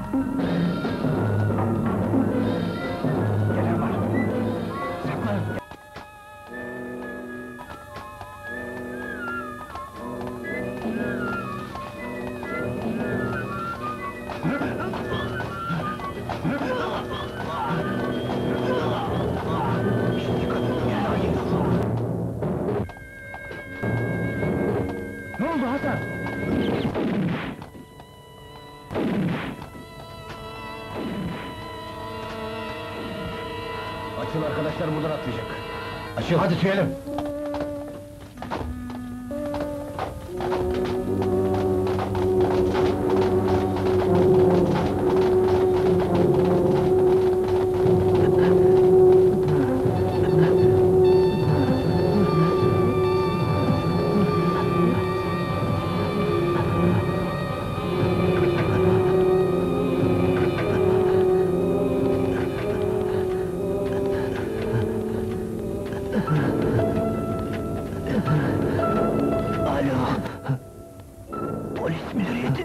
Gelen var. Saklanın. Ne oldu Hasan? Açıl, arkadaşlar buradan atlayacak. Açıl, hadi tüyelim. Alo. Polis müdüriyeti.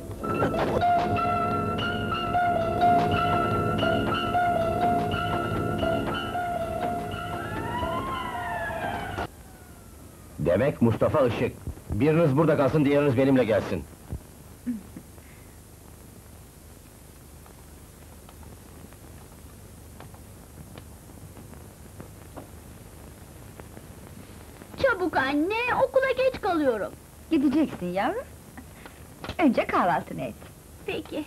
Demek Mustafa Işık. Biriniz burada kalsın, diğeriniz benimle gelsin. Çabuk anne, okula geç kalıyorum. Gideceksin yavrum. Önce kahvaltını et. Peki.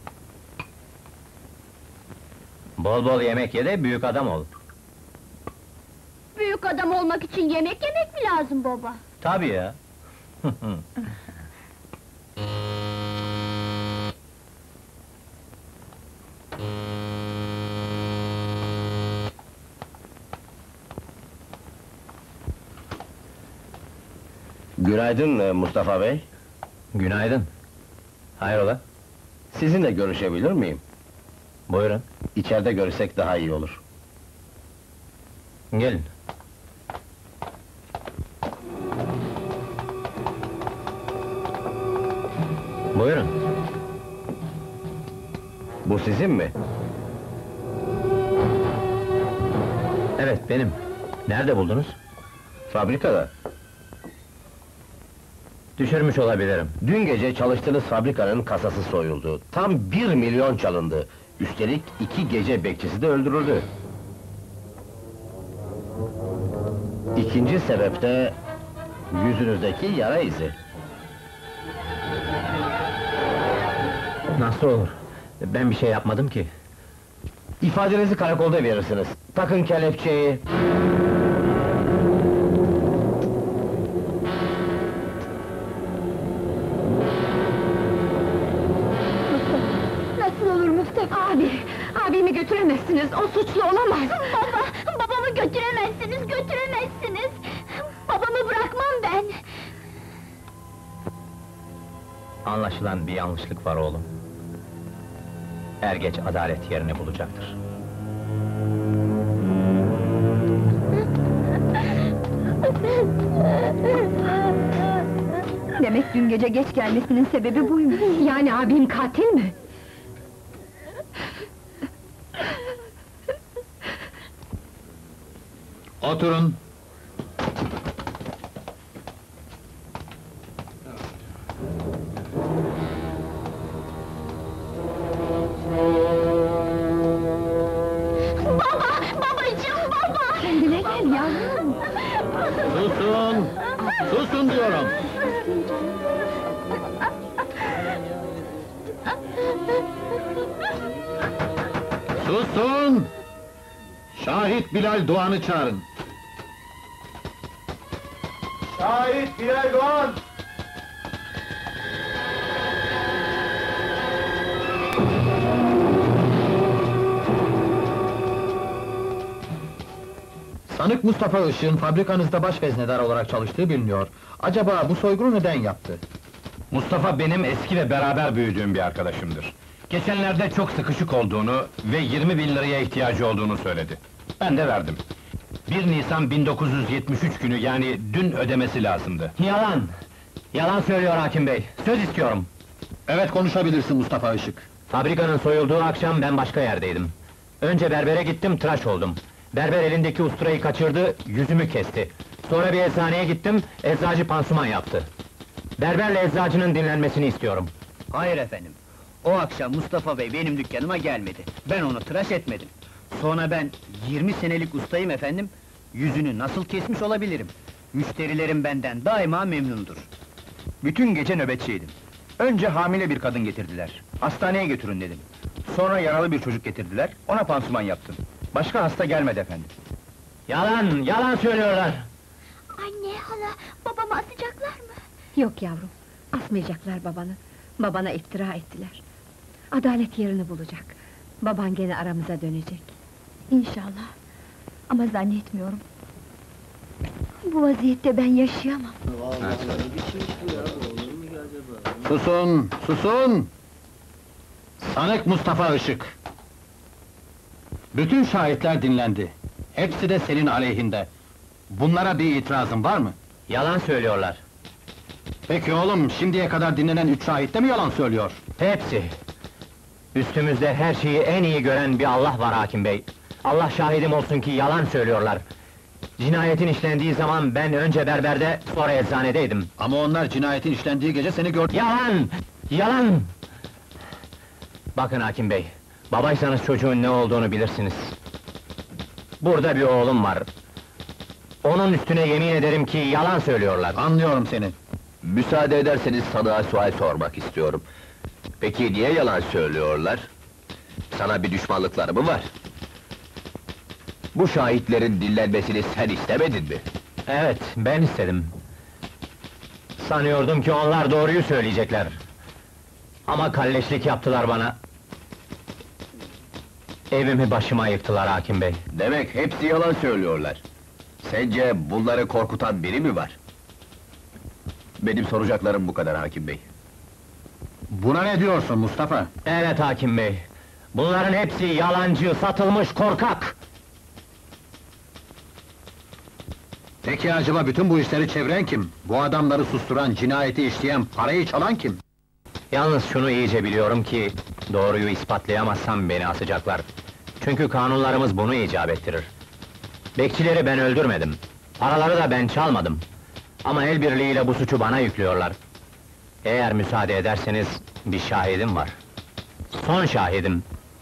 Bol bol yemek ye de büyük adam ol. Büyük adam olmak için yemek yemek mi lazım baba? Tabii ya. Günaydın Mustafa Bey. Günaydın. Hayrola? Sizinle görüşebilir miyim? Buyurun. İçeride görüşsek daha iyi olur. Gelin. Buyurun. Bu sizin mi? Evet, benim. Nerede buldunuz? Fabrikada. Düşürmüş olabilirim. Dün gece çalıştığınız fabrikanın kasası soyuldu. Tam 1 milyon çalındı. Üstelik 2 gece bekçisi de öldürüldü. İkinci sebep de yüzünüzdeki yara izi. Nasıl olur? Ben bir şey yapmadım ki. İfadenizi karakolda verirsiniz. Takın kelepçeyi. Nasıl olur Mustafa abi? Abimi götüremezsiniz, o suçlu olamaz! Babamı götüremezsiniz, götüremezsiniz! Babamı bırakmam ben! Anlaşılan bir yanlışlık var oğlum. Er geç adalet yerini bulacaktır. Demek dün gece geç gelmesinin sebebi buymuş! Yani abim katil mi? Oturun. Babacığım, baba! Kendine gel yavrum! Susun! Susun diyorum! Susun! Şahit Bilal Doğan'ı çağırın. Şahit Bilal Doğan! Sanık Mustafa Işık'ın fabrikanızda baş veznedar olarak çalıştığı biliniyor. Acaba bu soygunu neden yaptı? Mustafa benim eski ve beraber büyüdüğüm bir arkadaşımdır. Geçenlerde çok sıkışık olduğunu ve 20.000 liraya ihtiyacı olduğunu söyledi. Ben de verdim. 1 Nisan 1973 günü, yani dün ödemesi lazımdı. Yalan! Yalan söylüyor hakim bey, söz istiyorum! Evet, konuşabilirsin Mustafa Işık. Fabrikanın soyulduğu akşam ben başka yerdeydim. Önce berbere gittim, tıraş oldum. Berber elindeki usturayı kaçırdı, yüzümü kesti. Sonra bir eczaneye gittim, eczacı pansuman yaptı. Berberle eczacının dinlenmesini istiyorum. Hayır efendim. O akşam Mustafa Bey benim dükkanıma gelmedi. Ben onu tıraş etmedim. Sonra ben 20 senelik ustayım efendim. Yüzünü nasıl kesmiş olabilirim? Müşterilerim benden daima memnundur. Bütün gece nöbetçiydim. Önce hamile bir kadın getirdiler. Hastaneye götürün dedim. Sonra yaralı bir çocuk getirdiler. Ona pansuman yaptım. Başka hasta gelmedi efendim. Yalan, yalan söylüyorlar! Anne, hala, babamı asacaklar mı? Yok yavrum, asmayacaklar babanı. Babana iftira ettiler. Adalet yerini bulacak. Baban gene aramıza dönecek. İnşallah. Ama zannetmiyorum. Bu vaziyette ben yaşayamam. Susun, susun! Sanık Mustafa Işık. Bütün şahitler dinlendi. Hepsi de senin aleyhinde. Bunlara bir itirazın var mı? Yalan söylüyorlar. Peki oğlum, şimdiye kadar dinlenen 3 şahit de mi yalan söylüyor? Hepsi! Üstümüzde her şeyi en iyi gören bir Allah var hakim bey. Allah şahidim olsun ki yalan söylüyorlar. Cinayetin işlendiği zaman ben önce berberde, sonra eczanedeydim. Ama onlar cinayetin işlendiği gece seni gördü. Yalan! Yalan! Bakın hakim bey, babaysanız çocuğun ne olduğunu bilirsiniz. Burada bir oğlum var. Onun üstüne yemin ederim ki yalan söylüyorlar. Anlıyorum seni. Müsaade ederseniz sana sual sormak istiyorum. Peki niye yalan söylüyorlar? Sana bir düşmanlıkları mı var? Bu şahitlerin dinlenmesini sen istemedin mi? Evet, ben istedim. Sanıyordum ki onlar doğruyu söyleyecekler. Ama kalleşlik yaptılar bana. Evimi başıma yıktılar hakim bey. Demek hepsi yalan söylüyorlar. Sence bunları korkutan biri mi var? Benim soracaklarım bu kadar hakim bey. Buna ne diyorsun Mustafa? Evet hakim bey. Bunların hepsi yalancı, satılmış korkak! Peki acaba bütün bu işleri çeviren kim? Bu adamları susturan, cinayeti işleyen, parayı çalan kim? Yalnız şunu iyice biliyorum ki, doğruyu ispatlayamazsam beni asacaklar. Çünkü kanunlarımız bunu icap ettirir. Bekçileri ben öldürmedim. Paraları da ben çalmadım. Ama el birliğiyle bu suçu bana yüklüyorlar. Eğer müsaade ederseniz, bir şahidim var. Son şahidim.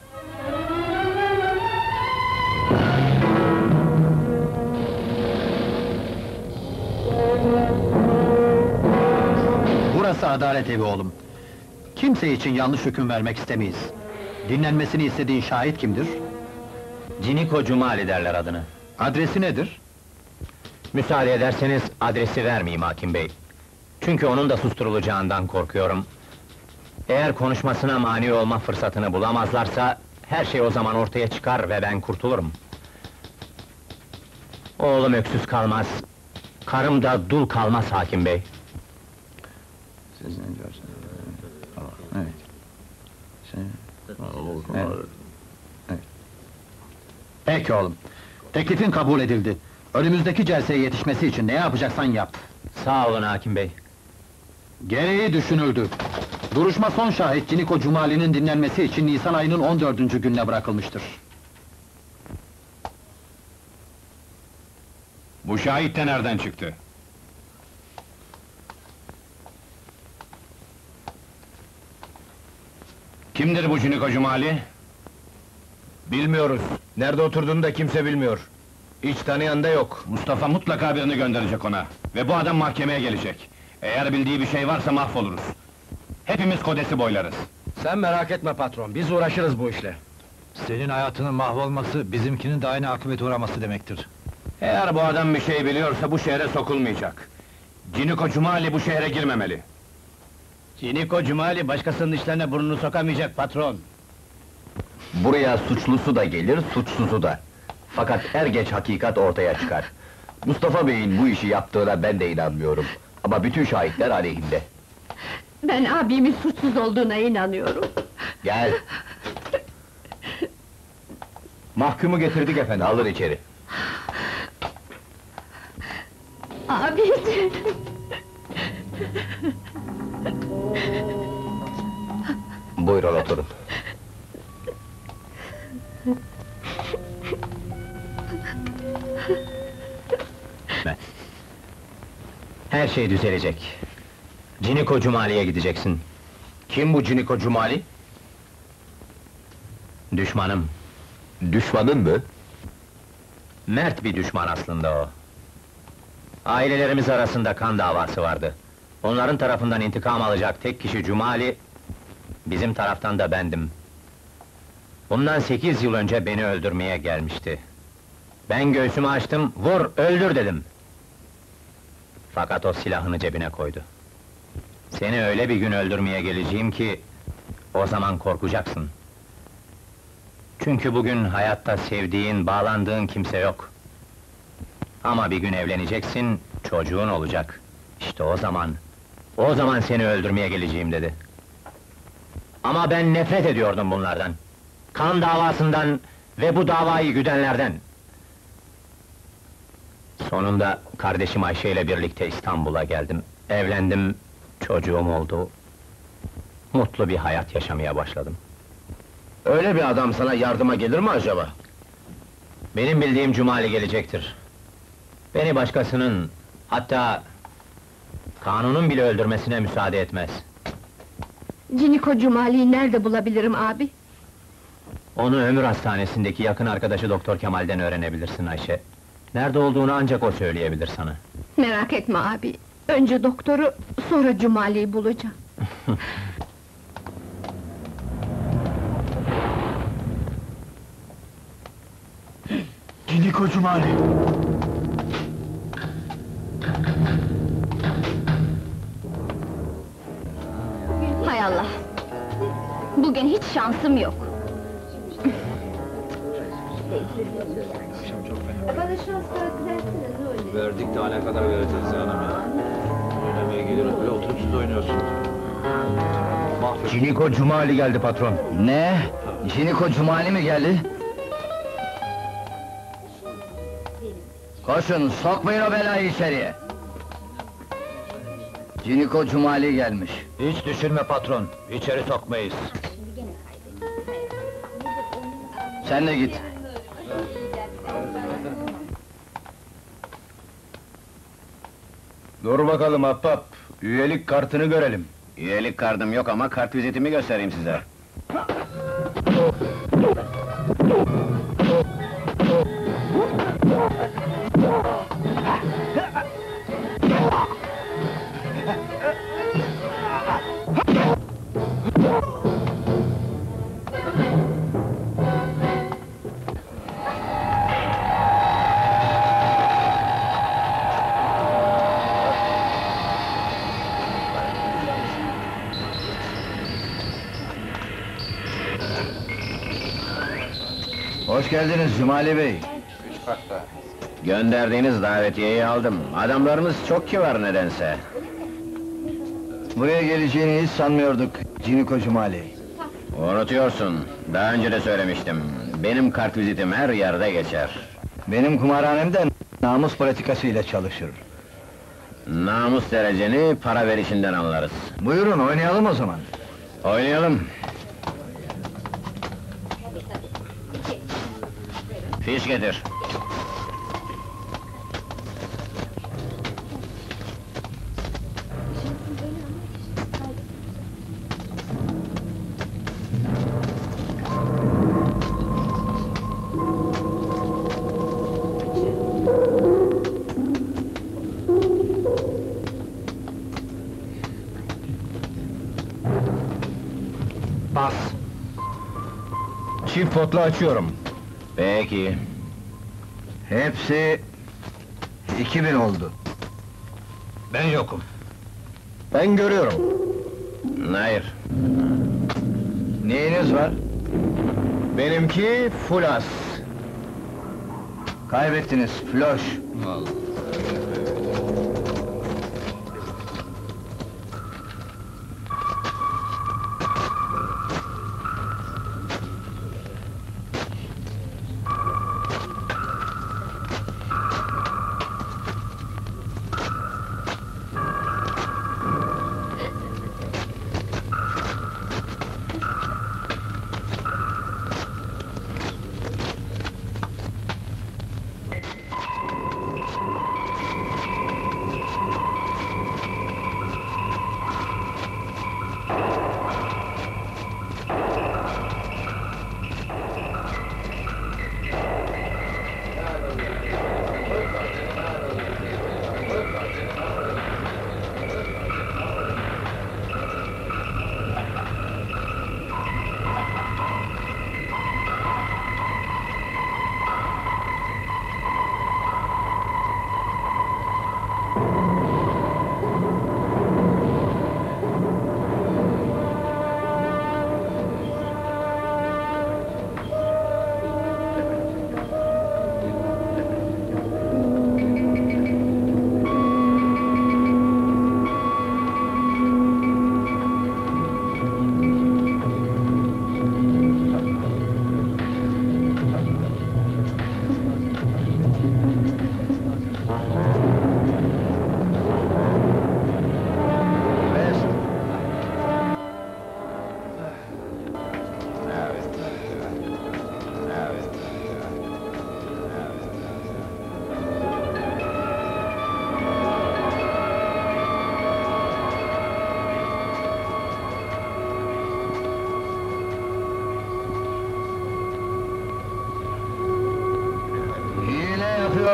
Burası adalet evi oğlum. Kimse için yanlış hüküm vermek istemeyiz. Dinlenmesini istediğin şahit kimdir? Ciniko Cumali derler adını. Adresi nedir? Müsaade ederseniz adresi vermeyeyim hakim bey. Çünkü onun da susturulacağından korkuyorum. Eğer konuşmasına mani olma fırsatını bulamazlarsa, her şey o zaman ortaya çıkar ve ben kurtulurum. Oğlum öksüz kalmaz, karım da dul kalmaz hakim bey. Peki oğlum. Teklifin kabul edildi. Önümüzdeki celseye yetişmesi için ne yapacaksan yap. Sağ olun hakim bey. Gereği düşünüldü. Duruşma son şahit Ciniko Cumali'nin dinlenmesi için Nisan ayının 14. gününe bırakılmıştır. Bu şahit de nereden çıktı? Kimdir bu Ciniko Cumali? Bilmiyoruz. Nerede oturduğunu da kimse bilmiyor. Hiç tanıyan da yok. Mustafa mutlaka birini gönderecek ona. Ve bu adam mahkemeye gelecek. Eğer bildiği bir şey varsa mahvoluruz. Hepimiz kodesi boylarız. Sen merak etme patron, biz uğraşırız bu işle. Senin hayatının mahvolması, bizimkinin de aynı akıbete uğraması demektir. Eğer bu adam bir şey biliyorsa bu şehre sokulmayacak. Ciniko Cumali bu şehre girmemeli. Ciniko Cumali başkasının işlerine burnunu sokamayacak patron. Buraya suçlusu da gelir, suçsuzu da. Fakat er geç hakikat ortaya çıkar. Mustafa Bey'in bu işi yaptığına ben de inanmıyorum. Ama bütün şahitler aleyhinde. Ben abimin suçsuz olduğuna inanıyorum. Gel! Mahkumu getirdik efendim, alın içeri. Abiciğim! Buyurun oturun. Her şey düzelecek. Ciniko Cumali'ye gideceksin. Kim bu Ciniko Cumali? Düşmanım. Düşmanın mı? Mert bir düşman aslında o. Ailelerimiz arasında kan davası vardı. Onların tarafından intikam alacak tek kişi Cumali, bizim taraftan da bendim. Bundan 8 yıl önce beni öldürmeye gelmişti. Ben göğsümü açtım, vur, öldür dedim. Fakat o silahını cebine koydu. Seni öyle bir gün öldürmeye geleceğim ki, o zaman korkacaksın. Çünkü bugün hayatta sevdiğin, bağlandığın kimse yok. Ama bir gün evleneceksin, çocuğun olacak. İşte o zaman seni öldürmeye geleceğim dedi. Ama ben nefret ediyordum bunlardan. Kan davasından ve bu davayı güdenlerden. Sonunda kardeşim Ayşe ile birlikte İstanbul'a geldim. Evlendim, çocuğum oldu. Mutlu bir hayat yaşamaya başladım. Öyle bir adam sana yardıma gelir mi acaba? Benim bildiğim Cumali gelecektir. Beni başkasının, hatta kanunun bile öldürmesine müsaade etmez. Ciniko Cumali'yi nerede bulabilirim abi? Onu ömür hastanesindeki yakın arkadaşı Doktor Kemal'den öğrenebilirsin Ayşe. Nerede olduğunu ancak o söyleyebilir sana. Merak etme abi. Önce doktoru, sonra Cumali'yi bulacağım. Ciniko Cumali! Hay Allah! Bugün hiç şansım yok. Verdik daha ne kadar vereceğiz hanım ya? Oynamaya geliyoruz, böyle oturup siz oynuyorsunuz. Ciniko Cumali geldi patron. Ne? Ciniko Cumali mi geldi? Koşun, sokmayın o belayı içeriye! Ciniko Cumali gelmiş. Hiç düşünme patron, içeri sokmayız. Sen de git. Dur bakalım ahbap, üyelik kartını görelim. Üyelik kartım yok ama kart vizitimi göstereyim size. Hoş geldiniz Cumali Bey. Gönderdiğiniz davetiyeyi aldım. Adamlarınız çok kibar nedense. Buraya geleceğini hiç sanmıyorduk Ciniko Cumali. Unutuyorsun, daha önce de söylemiştim. Benim kart vizitim her yerde geçer. Benim kumarhanemde namus pratikasıyla çalışır. Namus dereceni para verişinden anlarız. Buyurun, oynayalım o zaman. Oynayalım. Fiş getir. Bas! Çift potlu açıyorum. Peki. Hepsi 2000 oldu. Ben yokum. Ben görüyorum. Hayır. Neyiniz var? Benimki full as. Kaybettiniz, floş.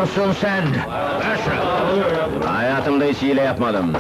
yapıyorsun sen? Ver şunu! Hayatımda hiç hile yapmadım.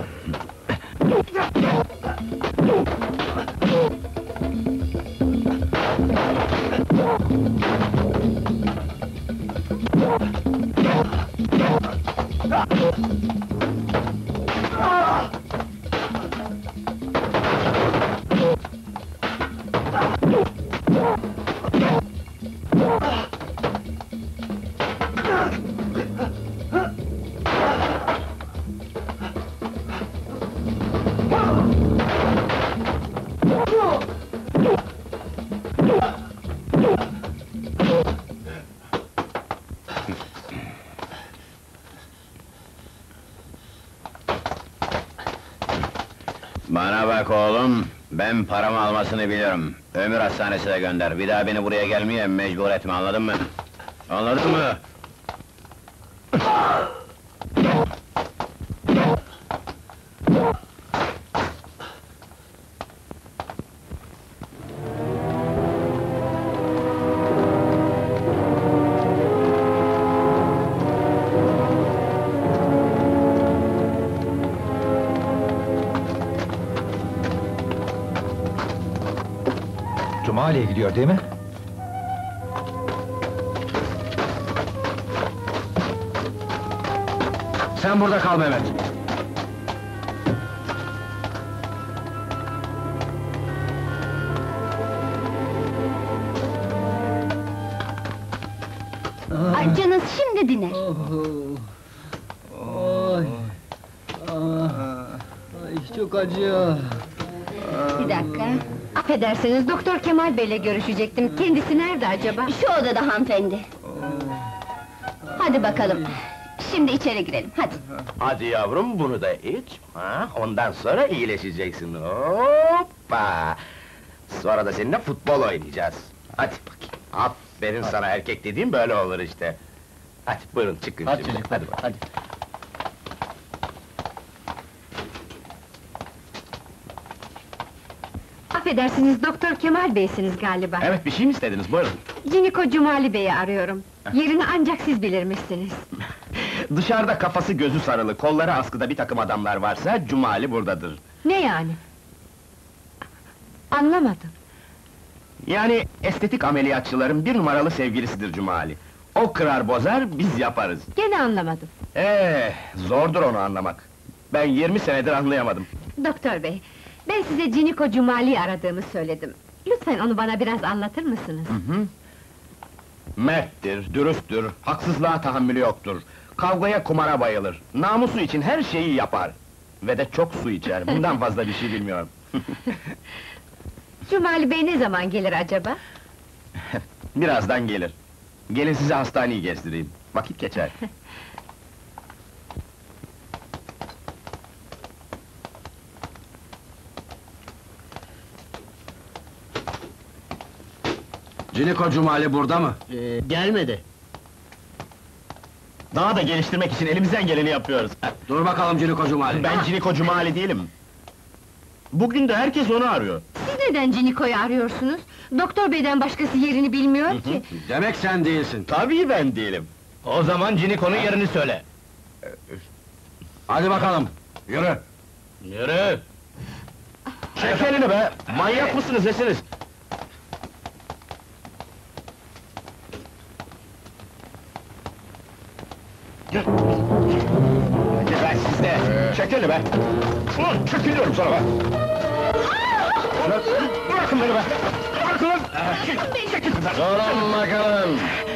Bana bak oğlum, ben paramı almasını biliyorum. Ömür hastanesine gönder, bir daha beni buraya gelmeye mecbur etme, anladın mı? Anladın mı? Cumali'ye gidiyor değil mi? Sen burada kal Mehmet! Acınız şimdi diner. Çok acıyor. Bir dakika. Affedersiniz, Doktor Kemal Bey'le görüşecektim. Kendisi nerede acaba? Şu odada hanımefendi. Hadi bakalım. Şimdi içeri girelim, hadi. Hadi yavrum, bunu da iç, ha? Ondan sonra iyileşeceksin, hoppa! Sonra da seninle futbol oynayacağız. Hadi bakayım, aferin sana, erkek dediğim böyle olur işte. Hadi buyurun, çıkın Hadi şimdi, çocuklar, hadi bakalım. hadi. Affedersiniz, Doktor Kemal Bey'siniz galiba. Evet, bir şey mi istediniz, buyurun. Ciniko Cumali Bey'i arıyorum. Yerini ancak siz bilirmişsiniz. Dışarıda kafası gözü sarılı, kolları askıda bir takım adamlar varsa, Cumali buradadır. Ne yani? Anlamadım. Yani, estetik ameliyatçıların bir numaralı sevgilisidir Cumali. O kırar bozar, biz yaparız. Gene anlamadım. Zordur onu anlamak. Ben 20 senedir anlayamadım. Doktor Bey, ben size Ciniko Cumali'yi aradığımı söyledim. Lütfen onu bana biraz anlatır mısınız? Merttir, dürüsttür, haksızlığa tahammülü yoktur. Kavgaya, kumara bayılır. Namusu için her şeyi yapar. Ve de çok su içer, bundan fazla bir şey bilmiyorum. Cumali Bey ne zaman gelir acaba? Birazdan gelir. Gelin size hastaneyi gezdireyim. Vakit geçer. Ciniko Cumali burada mı? Gelmedi. Daha da geliştirmek için elimizden geleni yapıyoruz. Dur bakalım Ciniko Cumali! Ben Ciniko Cumali değilim. Bugün de herkes onu arıyor. Siz neden Ciniko'yu arıyorsunuz? Doktor Bey'den başkası yerini bilmiyor ki. Demek sen değilsin! Tabii ben değilim. O zaman Ciniko'nun yerini söyle! Hadi bakalım, yürü! Yürü! Çek elini be! Manyak mısınız nesiniz? Hadi ben sizde! Çek elini be! Ulan çekiliyorum sana be! Bırakın beni be! Bırakın lan! Çekil! Durun bakalım!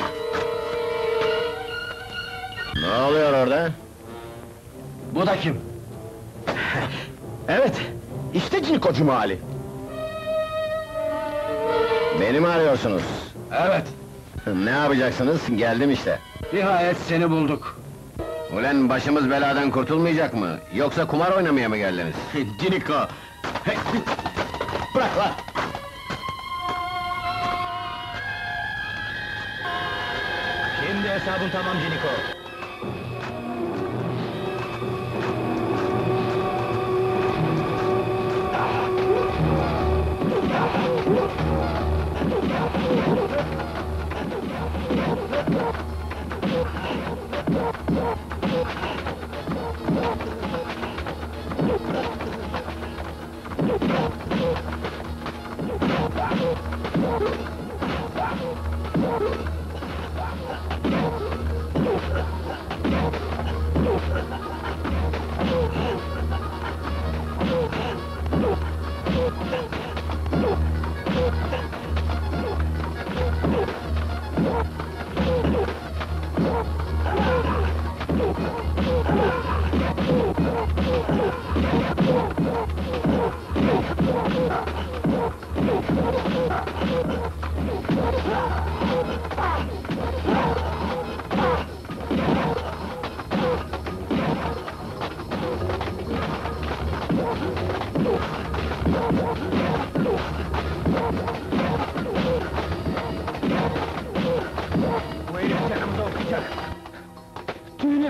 Ne oluyor orada? Bu da kim? Evet, işte Ciniko Cumali. Beni mi arıyorsunuz? Evet, Ne yapacaksınız? Geldim işte. nihayet seni bulduk. Ulan başımız beladan kurtulmayacak mı? Yoksa kumar oynamaya mı geldiniz? Ciniko! Bırak lan! Şimdi hesabın tamam Ciniko. Bu herif canımıza okuyacak. Tüyünüm!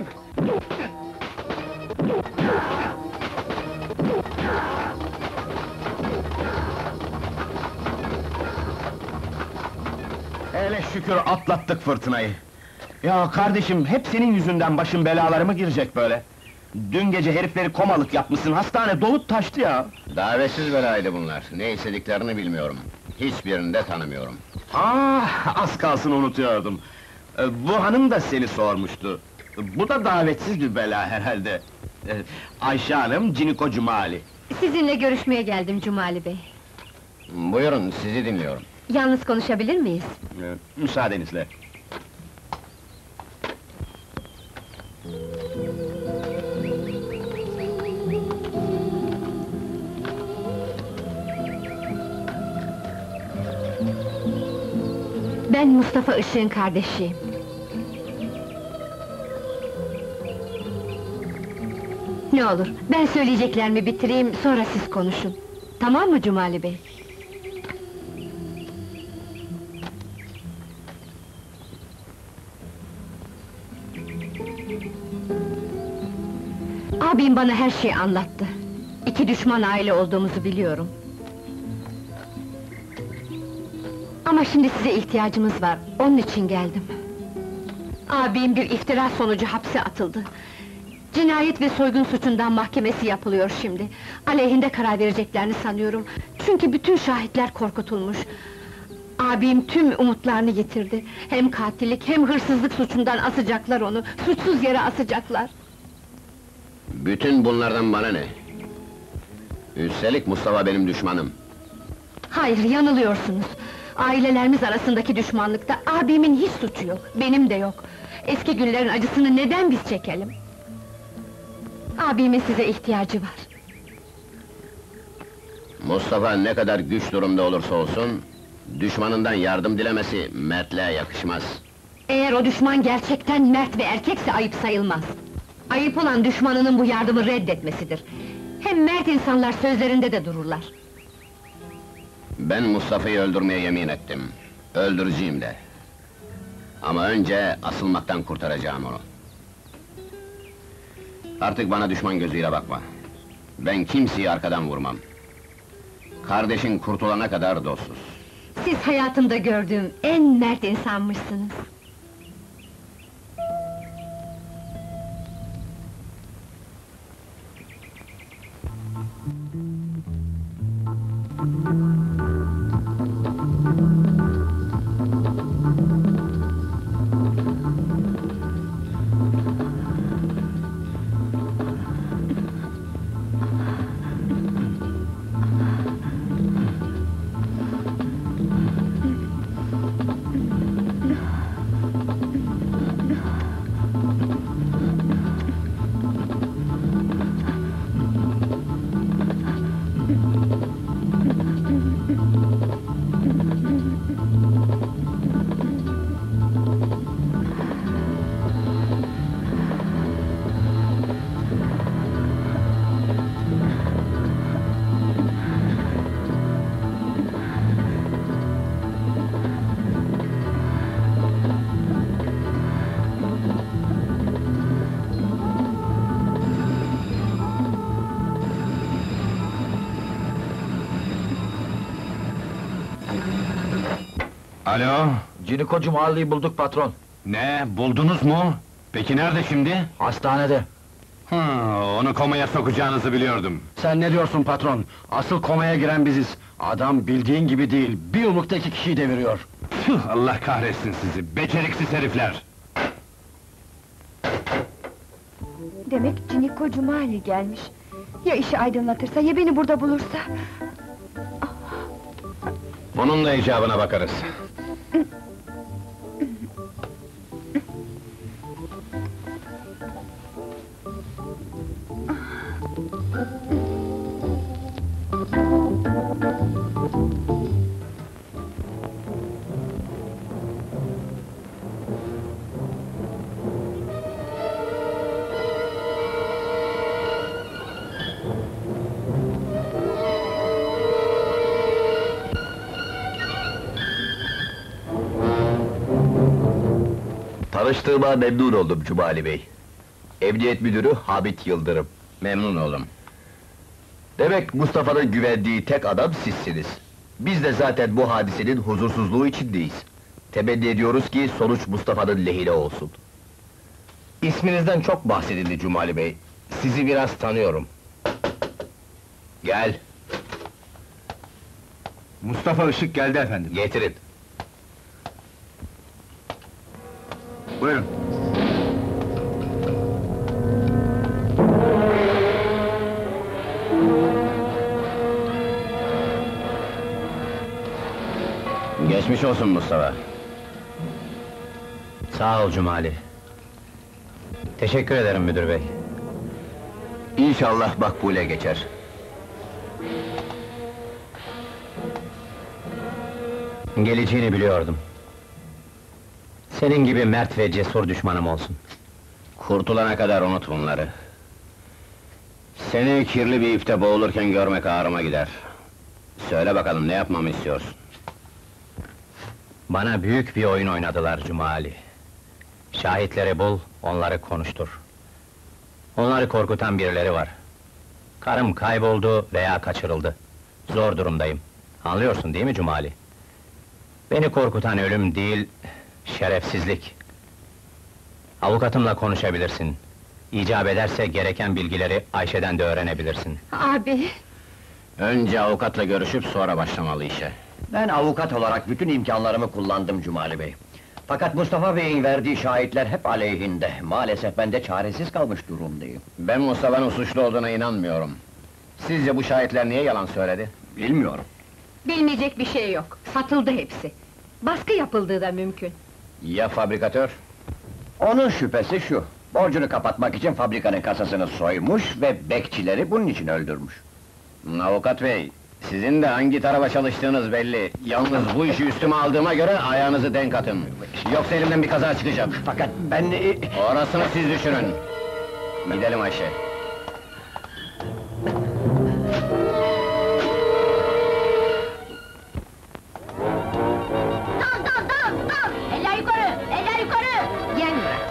Hele şükür atlattık fırtınayı. Ya kardeşim, hep senin yüzünden başım belalara mı girecek böyle? Dün gece herifleri komalık yapmışsın, hastane dolup taştı ya! Davetsiz belaydı bunlar. Ne istediklerini bilmiyorum. Hiçbirini de tanımıyorum. Az kalsın unutuyordum. Bu hanım da seni sormuştu. Bu da davetsiz bir bela herhalde. Ayşe Hanım, Ciniko Cumali. Sizinle görüşmeye geldim Cumali Bey. Buyurun, sizi dinliyorum. Yalnız konuşabilir miyiz? Müsaadenizle. Ben Mustafa Işık'ın kardeşiyim. Ne olur, ben söyleyeceklerimi bitireyim, sonra siz konuşun. Tamam mı Cumali Bey? Abim bana her şeyi anlattı. İki düşman aile olduğumuzu biliyorum. Ama şimdi size ihtiyacımız var, onun için geldim. Abim bir iftira sonucu hapse atıldı. Cinayet ve soygun suçundan mahkemesi yapılıyor şimdi. Aleyhinde karar vereceklerini sanıyorum. Çünkü bütün şahitler korkutulmuş. Abim tüm umutlarını yitirdi. Hem katillik hem hırsızlık suçundan asacaklar onu. Suçsuz yere asacaklar. Bütün bunlardan bana ne? Üstelik Mustafa benim düşmanım. Hayır, yanılıyorsunuz. Ailelerimiz arasındaki düşmanlıkta abimin hiç suçu yok, benim de yok. Eski günlerin acısını neden biz çekelim? Abimin size ihtiyacı var. Mustafa ne kadar güç durumda olursa olsun, düşmanından yardım dilemesi mertliğe yakışmaz. Eğer o düşman gerçekten mert ve erkekse ayıp sayılmaz. Ayıp olan düşmanının bu yardımı reddetmesidir. Hem mert insanlar sözlerinde de dururlar. Ben Mustafa'yı öldürmeye yemin ettim. Öldüreceğim de. Ama önce asılmaktan kurtaracağım onu. Artık bana düşman gözüyle bakma. Ben kimseyi arkadan vurmam. Kardeşin kurtulana kadar dostuz. Siz hayatımda gördüğüm en mert insanmışsınız. Alo, Ciniko Cumali'yi bulduk patron. ne, buldunuz mu? Peki nerede şimdi? Hastanede. Onu komaya sokacağınızı biliyordum. Sen ne diyorsun patron? Asıl komaya giren biziz. Adam bildiğin gibi değil, bir yumrukta 2 kişiyi deviriyor. Tüh, Allah kahretsin sizi, beceriksiz herifler! Demek Ciniko Cumali gelmiş. Ya işi aydınlatırsa, ya beni burada bulursa? Bunun da icabına bakarız. Tanıştığıma memnun oldum Cumali Bey. Emniyet Müdürü Hamit Yıldırım. Memnun oldum. Demek Mustafa'nın güvendiği tek adam sizsiniz. Biz de zaten bu hadisenin huzursuzluğu içindeyiz. Temenni ediyoruz ki sonuç Mustafa'nın lehine olsun. İsminizden çok bahsedildi Cumali Bey. Sizi biraz tanıyorum. Gel, Mustafa Işık geldi efendim. getirin. Buyurun. Geçmiş olsun Mustafa. Sağ ol Cumali. Teşekkür ederim müdür bey. İnşallah makbule geçer. Geleceğini biliyordum. Senin gibi mert ve cesur düşmanım olsun. Kurtulana kadar unut bunları. Seni kirli bir ifte boğulurken görmek ağrıma gider. Söyle bakalım, ne yapmamı istiyorsun? Bana büyük bir oyun oynadılar Cumali. Şahitleri bul, onları konuştur. Onları korkutan birileri var. Karım kayboldu veya kaçırıldı. Zor durumdayım. Anlıyorsun değil mi Cumali? Beni korkutan ölüm değil, şerefsizlik. Avukatımla konuşabilirsin. İcap ederse gereken bilgileri Ayşe'den de öğrenebilirsin. Abi! Önce avukatla görüşüp sonra başlamalı işe. Ben avukat olarak bütün imkanlarımı kullandım Cumali Bey. Fakat Mustafa Bey'in verdiği şahitler hep aleyhinde. Maalesef ben de çaresiz kalmış durumdayım. Ben Mustafa'nın suçlu olduğuna inanmıyorum. Sizce bu şahitler niye yalan söyledi? Bilmiyorum. Bilmeyecek bir şey yok, satıldı hepsi. Baskı yapıldığı da mümkün. Ya fabrikatör? Onun şüphesi şu: borcunu kapatmak için fabrikanın kasasını soymuş ve bekçileri bunun için öldürmüş. Avukat bey, sizin de hangi tarafa çalıştığınız belli. Yalnız bu işi üstüme aldığıma göre ayağınızı denk atın. Yoksa elimden bir kaza çıkacak. Fakat ben... Orasını siz düşünün. Gidelim Ayşe. Dal dal dal dal! Eller yukarı! Eller yukarı! Gel Murat.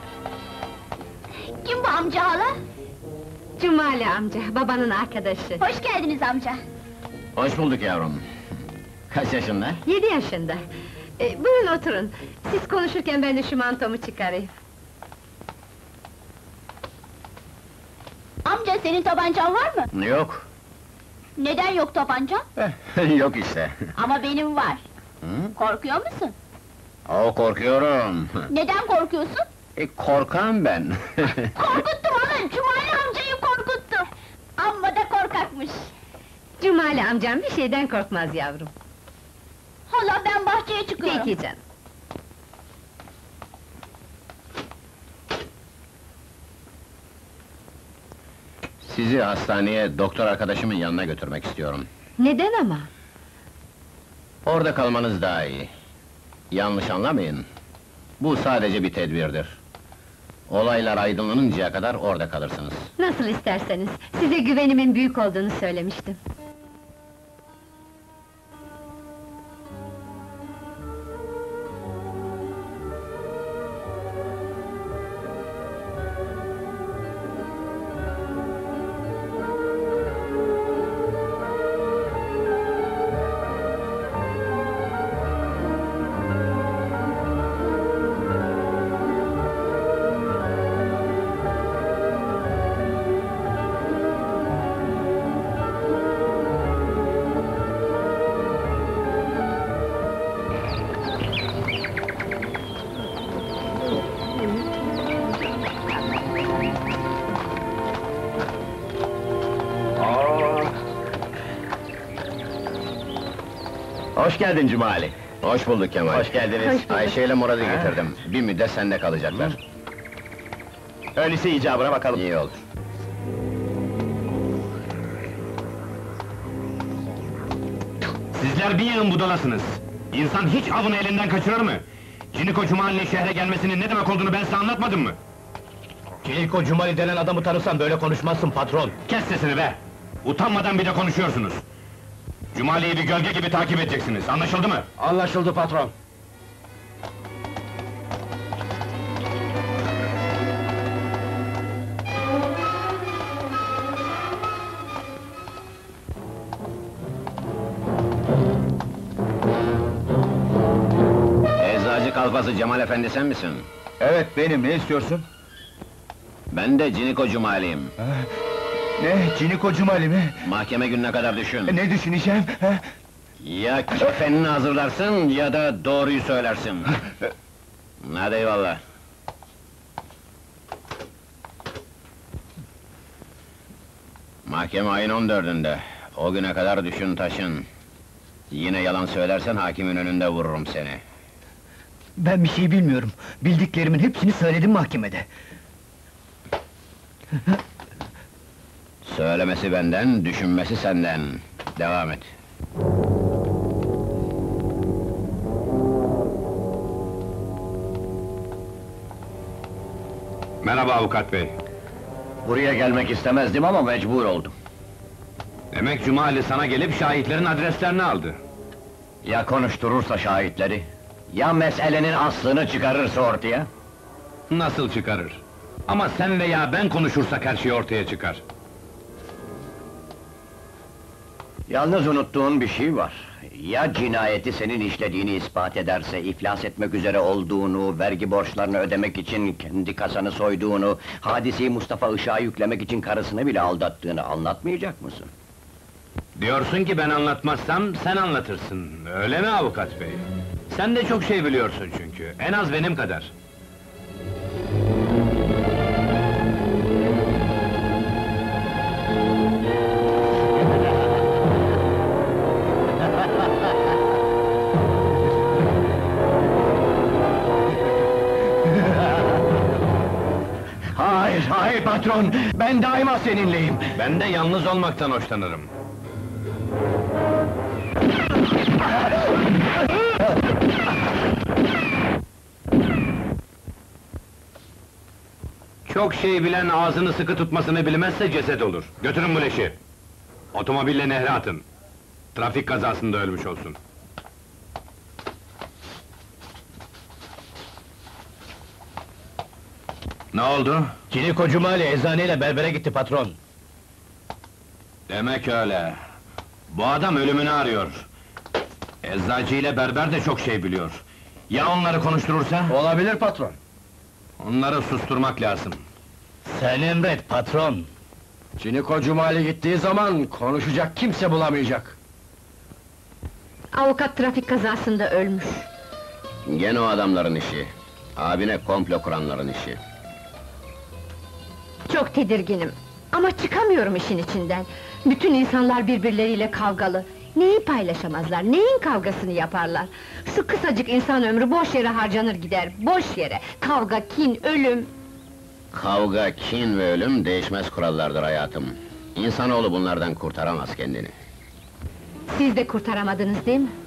Kim bu amca hala? Cumali amca, babanın arkadaşı. Hoş geldiniz amca. Hoş bulduk yavrum. Kaç yaşında? 7 yaşında. Buyurun oturun. Siz konuşurken ben de şu mantomu çıkarayım. Amca senin tabancan var mı? Yok. Neden yok tabancan? Yok işte. Ama benim var. Hı? Korkuyor musun? Korkuyorum. Neden korkuyorsun? Korkam ben. Korkuttum onu! Cumali amcayı korkuttum! Amma da korkakmış! Cumali amcam bir şeyden korkmaz yavrum. Hala ben bahçeye çıkıyorum. Peki canım. Sizi hastaneye doktor arkadaşımın yanına götürmek istiyorum. Neden ama? Orada kalmanız daha iyi. Yanlış anlamayın. Bu sadece bir tedbirdir. Olaylar aydınlanıncaya kadar orada kalırsınız. Nasıl isterseniz, size güvenimin büyük olduğunu söylemiştim. Hoş geldin Cumali. Hoş bulduk Kemal. Hoş geldiniz. Hoş bulduk. Ayşe ile Murat'ı Ha. getirdim. Bir müddet sende kalacaklar. Öyleyse icabına bakalım. İyi olur. Sizler bir yığın budalasınız. İnsan hiç avını elinden kaçırır mı? Ciniko Cumali'nin şehre gelmesinin ne demek olduğunu ben size anlatmadım mı? Ciniko Cumali denen adamı tanırsan böyle konuşmazsın patron. Kes sesini be! Utanmadan bir de konuşuyorsunuz. Cumali'yi bir gölge gibi takip edeceksiniz, anlaşıldı mı? Anlaşıldı patron. Eczacı kalfası Cemal Efendi sen misin? Evet benim, ne istiyorsun? Ben de Ciniko Cumali'yim. Ne, Ciniko Cumali mi? Mahkeme gününe kadar düşün. Ne düşüneceğim? Ya kefenini hazırlarsın ya da doğruyu söylersin. Hadi eyvallah. Mahkeme ayın 14'ünde. O güne kadar düşün taşın. Yine yalan söylersen hakimin önünde vururum seni. Ben bir şey bilmiyorum. Bildiklerimin hepsini söyledim mahkemede. Söylemesi benden, düşünmesi senden. Devam et. Merhaba avukat bey. Buraya gelmek istemezdim ama mecbur oldum. Demek Cumali sana gelip şahitlerin adreslerini aldı. Ya konuşturursa şahitleri? Ya meselenin aslını çıkarırsa ortaya? Nasıl çıkarır? Ama sen veya ben konuşursak her şey ortaya çıkar. Yalnız unuttuğun bir şey var. Ya cinayeti senin işlediğini ispat ederse, iflas etmek üzere olduğunu, vergi borçlarını ödemek için kendi kasanı soyduğunu, hadiseyi Mustafa Işık'a yüklemek için karısını bile aldattığını anlatmayacak mısın? Diyorsun ki ben anlatmazsam sen anlatırsın, öyle mi avukat bey? Sen de çok şey biliyorsun çünkü, en az benim kadar. Hayır, hayır patron! Ben daima seninleyim! Ben de yalnız olmaktan hoşlanırım. Çok şey bilen ağzını sıkı tutmasını bilmezse ceset olur. Götürün bu leşi. Otomobille nehre atın. Trafik kazasında ölmüş olsun. Ne oldu? Ciniko Cumali eczaneyle berbere gitti patron. Demek öyle. Bu adam ölümünü arıyor. Eczacı ile berber de çok şey biliyor. Ya onları konuşturursa? Olabilir patron. Onları susturmak lazım. Sen emret patron. Ciniko Cumali gittiği zaman konuşacak kimse bulamayacak. Avukat trafik kazasında ölmüş. Gene o adamların işi. Abine komplo kuranların işi. Çok tedirginim. Ama çıkamıyorum işin içinden. Bütün insanlar birbirleriyle kavgalı. Neyi paylaşamazlar, neyin kavgasını yaparlar? Şu kısacık insan ömrü boş yere harcanır gider, boş yere! Kavga, kin, ölüm! Kavga, kin ve ölüm değişmez kurallardır hayatım. İnsanoğlu bunlardan kurtaramaz kendini. Siz de kurtaramadınız değil mi?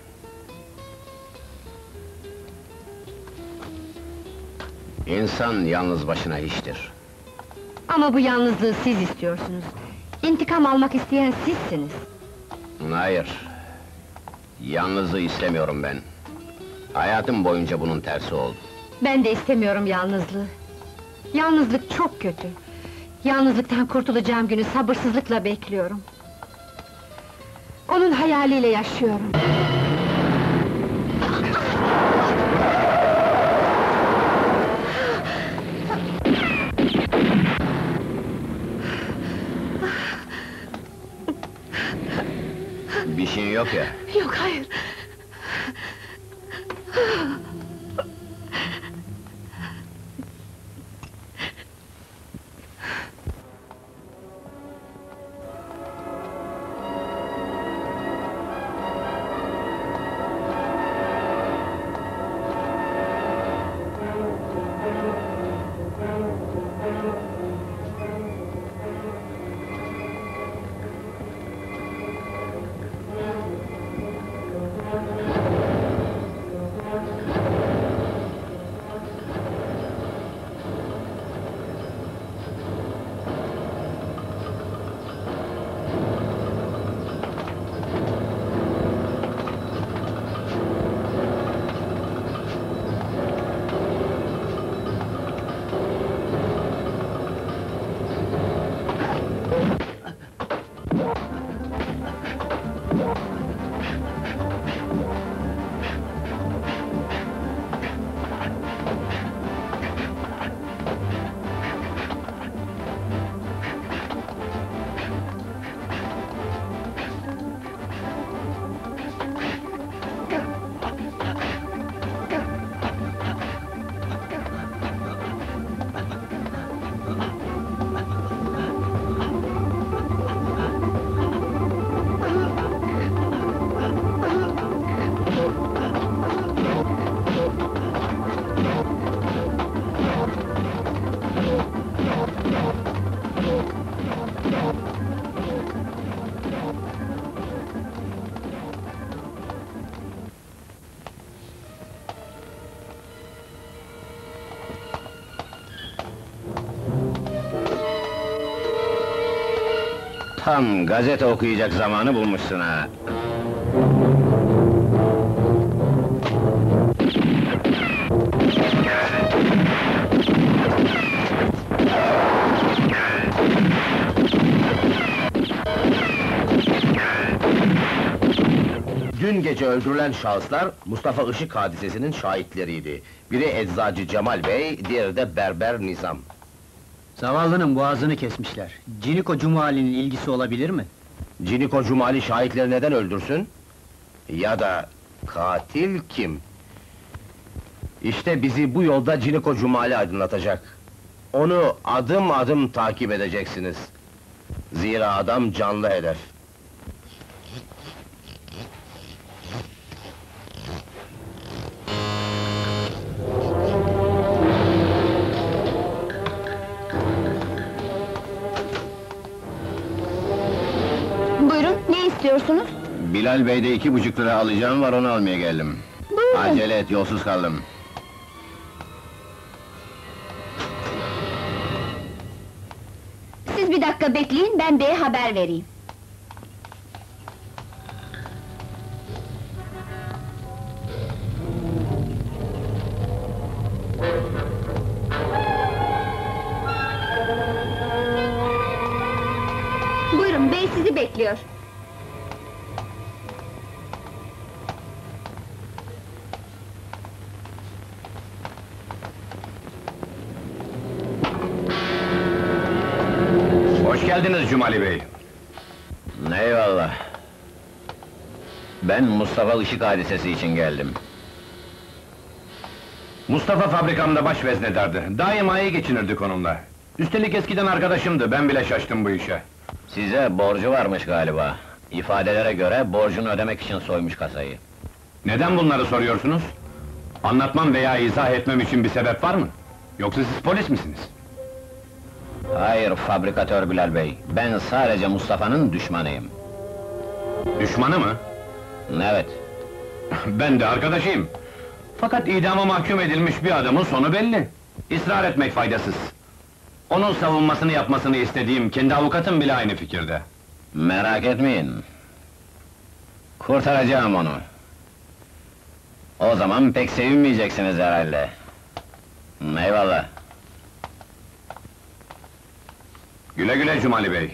İnsan yalnız başına hiçtir. Ama bu yalnızlığı siz istiyorsunuz. İntikam almak isteyen sizsiniz. Hayır. Yalnızlığı istemiyorum ben. Hayatım boyunca bunun tersi oldu. Ben de istemiyorum yalnızlığı. Yalnızlık çok kötü. Yalnızlıktan kurtulacağım günü sabırsızlıkla bekliyorum. Onun hayaliyle yaşıyorum. Bir şey yok ya. Yok, hayır! Tam gazete okuyacak zamanı bulmuşsun ha. Dün gece öldürülen şahıslar Mustafa Işık hadisesinin şahitleriydi. Biri eczacı Cemal Bey, diğeri de berber Nizam. Zavallının boğazını kesmişler. Ciniko Cumali'nin ilgisi olabilir mi? Ciniko Cumali şahitleri neden öldürsün? Ya da katil kim? İşte bizi bu yolda Ciniko Cumali aydınlatacak. Onu adım adım takip edeceksiniz. Zira adam canlı hedef. Buyurun, ne istiyorsunuz? Bilal Bey'de 2,5 lira alacağım var, onu almaya geldim. Buyurun. Acele et, yolsuz kaldım. Siz bir dakika bekleyin, ben beye haber vereyim. Buyurun, bey sizi bekliyor. Hoş geldiniz Cumali Bey. Eyvallah. Ben Mustafa Işık hadisesi için geldim. Mustafa fabrikamda baş veznedardı. Daima iyi geçinirdik onunla. Üstelik eskiden arkadaşımdı, ben bile şaştım bu işe. Size borcu varmış galiba. İfadelere göre borcunu ödemek için soymuş kasayı. Neden bunları soruyorsunuz? Anlatmam veya izah etmem için bir sebep var mı? Yoksa siz polis misiniz? Hayır, fabrikatör Bilal Bey. Ben sadece Mustafa'nın düşmanıyım. Düşmanı mı? Evet. Ben de arkadaşıyım. Fakat idama mahkum edilmiş bir adamın sonu belli. İsrar etmek faydasız. Onun savunmasını yapmasını istediğim kendi avukatım bile aynı fikirde. Merak etmeyin. Kurtaracağım onu. O zaman pek sevinmeyeceksiniz herhalde. Eyvallah. Güle güle Cumali Bey.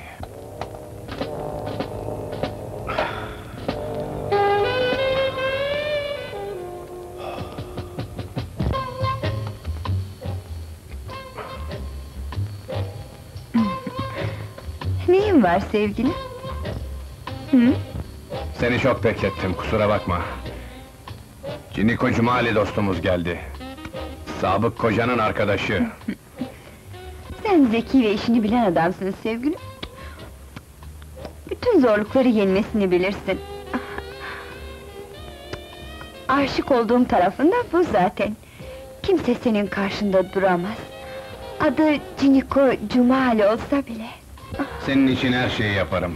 Neyin var sevgilim? Hı? Seni çok beklettim, kusura bakma. Ciniko Cumali dostumuz geldi. Sabık kocanın arkadaşı. Sen zeki ve işini bilen adamsın sevgilim. Bütün zorlukları yenmesini bilirsin. Aşık olduğum tarafında bu zaten. Kimse senin karşında duramaz. Adı Ciniko Cumali olsa bile. Senin için her şeyi yaparım.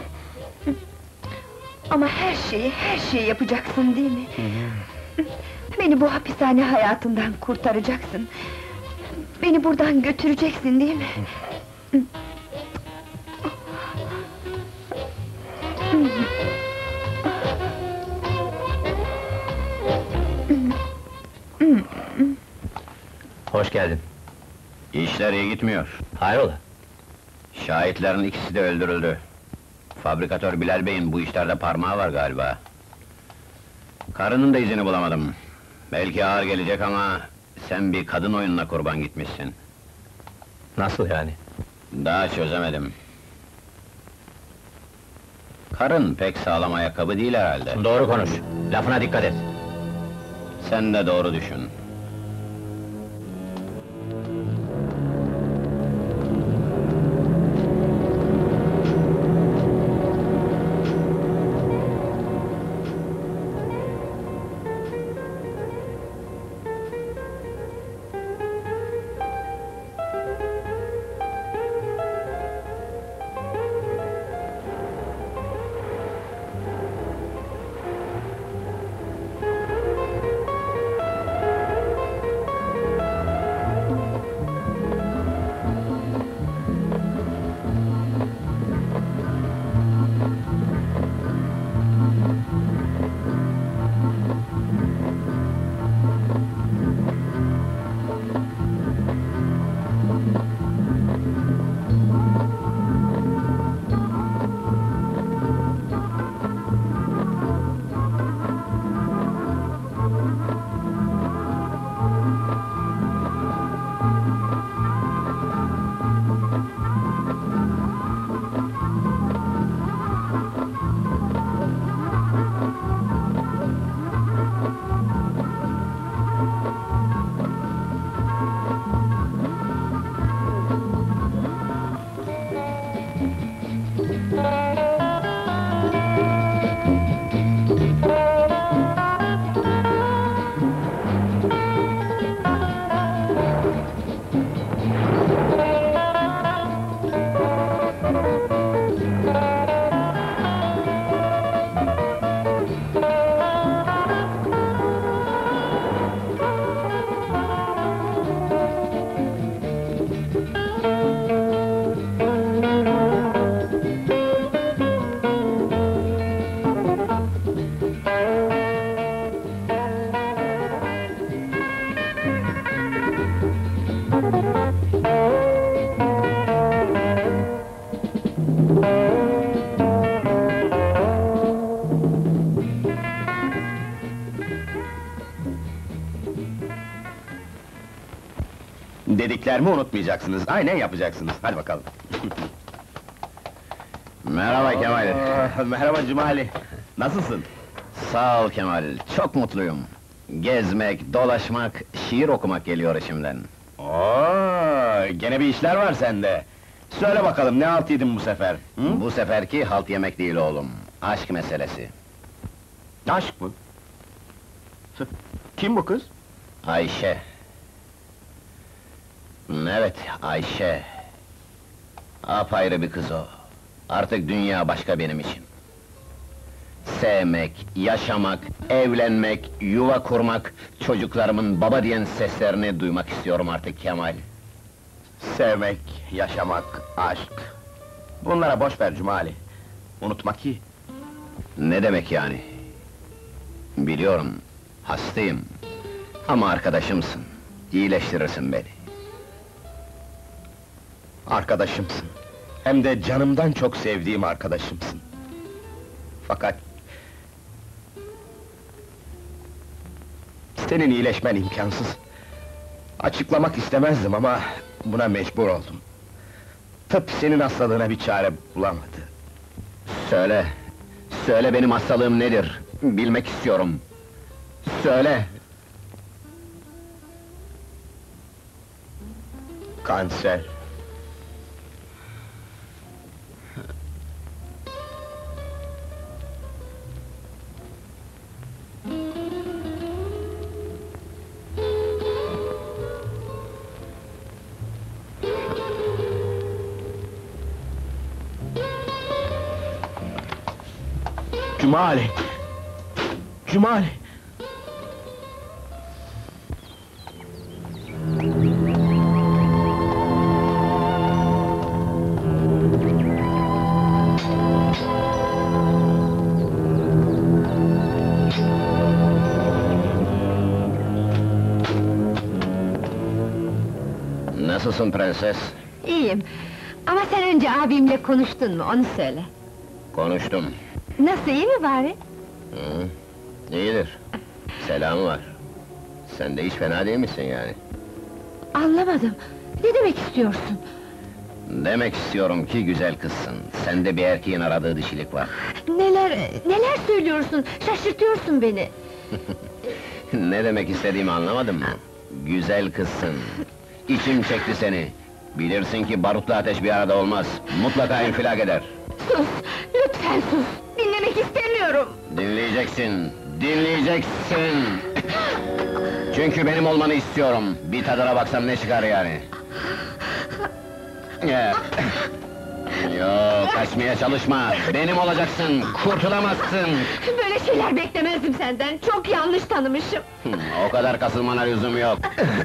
Ama her şeyi yapacaksın değil mi? Beni bu hapishane hayatından kurtaracaksın. Beni buradan götüreceksin değil mi? Hoş geldin. İşler iyi gitmiyor. Hayrola? Şahitlerin ikisi de öldürüldü. Fabrikatör Bilal Bey'in bu işlerde parmağı var galiba. Karının da izini bulamadım. Belki ağır gelecek ama sen bir kadın oyununa kurban gitmişsin. Nasıl yani? Daha çözemedim. Karın pek sağlam ayakkabı değil herhalde. Doğru konuş. Lafına dikkat et. Sen de doğru düşün. Dediklerimi unutmayacaksınız, aynen yapacaksınız. Hadi bakalım. Merhaba Kemal. Merhaba Cumali. Nasılsın? Sağ ol Kemal, çok mutluyum. Gezmek, dolaşmak, şiir okumak geliyor içimden. Oo, gene bir işler var sende. Söyle bakalım, ne halt yedin bu sefer? Hı? Bu seferki halt yemek değil oğlum, aşk meselesi. Aşk mı? Kim bu kız? Ayşe. Evet, Ayşe. Apayrı bir kız o. Artık dünya başka benim için. Sevmek, yaşamak, evlenmek, yuva kurmak, çocuklarımın baba diyen seslerini duymak istiyorum artık Kemal. Sevmek, yaşamak, aşk. Bunlara boş ver Cumali. Unutma ki. Ne demek yani? Biliyorum, hastayım. Ama arkadaşımsın, iyileştirirsin beni. Arkadaşımsın. Hem de canımdan çok sevdiğim arkadaşımsın. Fakat... senin iyileşmen imkansız. Açıklamak istemezdim ama buna mecbur oldum. Tıp senin hastalığına bir çare bulamadı. Söyle, söyle benim hastalığım nedir? Bilmek istiyorum. Söyle! Kanser. Cumali! Cumali! Nasılsın prenses? İyiyim. Ama sen önce abimle konuştun mu, onu söyle. Konuştum. Nasıl, iyi mi bari? Hı, iyidir. Selamı var. Sen de hiç fena değil misin yani? Anlamadım. Ne demek istiyorsun? Demek istiyorum ki güzel kızsın. Sende bir erkeğin aradığı dişilik var. Neler söylüyorsun? Şaşırtıyorsun beni. Ne demek istediğimi anlamadın mı? Güzel kızsın. İçim çekti seni. Bilirsin ki barutla ateş bir arada olmaz. Mutlaka infilak eder. Sus! Lütfen sus! Dinlemek istemiyorum! Dinleyeceksin, dinleyeceksin! Çünkü benim olmanı istiyorum. Bir tadına baksam ne çıkar yani? Yok, kaçmaya çalışma! Benim olacaksın, kurtulamazsın! Böyle şeyler beklemezdim senden, çok yanlış tanımışım! O kadar kasılmana lüzum yok!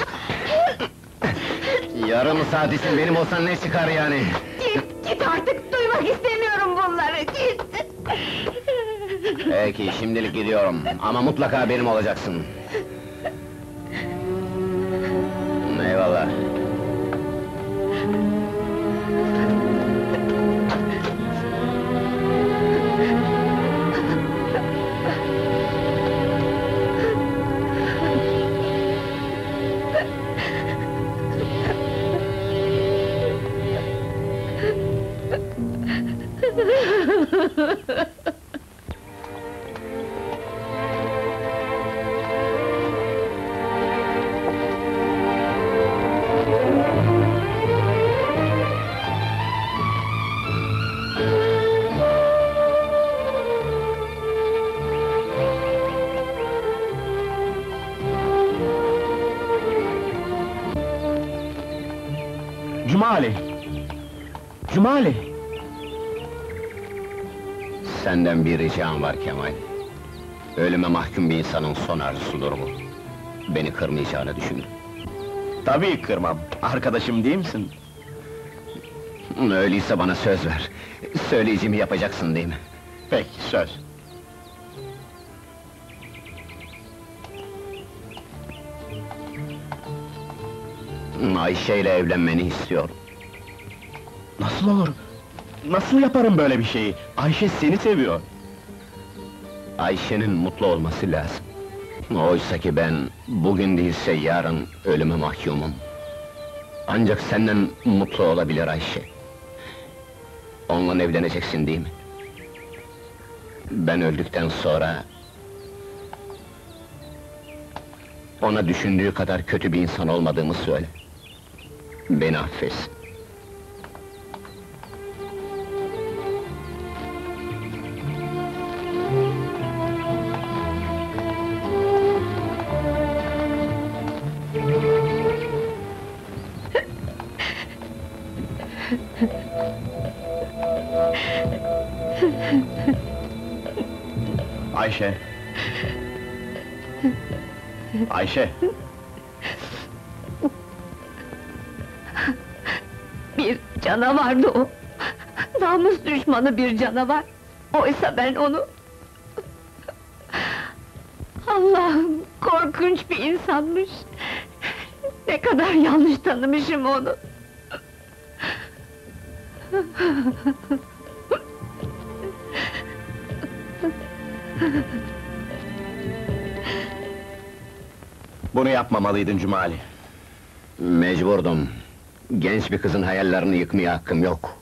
Yarım saat için benim olsan ne çıkar yani? Git artık, duymak istemiyorum bunları, git! Peki, şimdilik gidiyorum, ama mutlaka benim olacaksın! Eyvallah! Cumali! Cumali! Senden bir ricam var Kemal. Ölüme mahkum bir insanın son arzusudur bu. Beni kırmayacağını düşündüm. Tabii kırmam, arkadaşım değil misin? Öyleyse bana söz ver. Söyleyeceğimi yapacaksın değil mi? Peki, söz. Ayşe ile evlenmeni istiyorum. Nasıl olur? Nasıl yaparım böyle bir şeyi? Ayşe seni seviyor. Ayşe'nin mutlu olması lazım. Oysa ki ben, bugün değilse yarın ölüme mahkumum. Ancak senden mutlu olabilir Ayşe. Onunla evleneceksin değil mi? Ben öldükten sonra... ona düşündüğü kadar kötü bir insan olmadığımı söyle. Beni affetsin. Ayşe! Ayşe! Bir canavardı o! Namus düşmanı bir canavar! Oysa ben onu... Allah'ım, korkunç bir insanmış! Ne kadar yanlış tanımışım onu! Bunu yapmamalıydın Cumali. Mecburdum. Genç bir kızın hayallerini yıkmaya hakkım yok.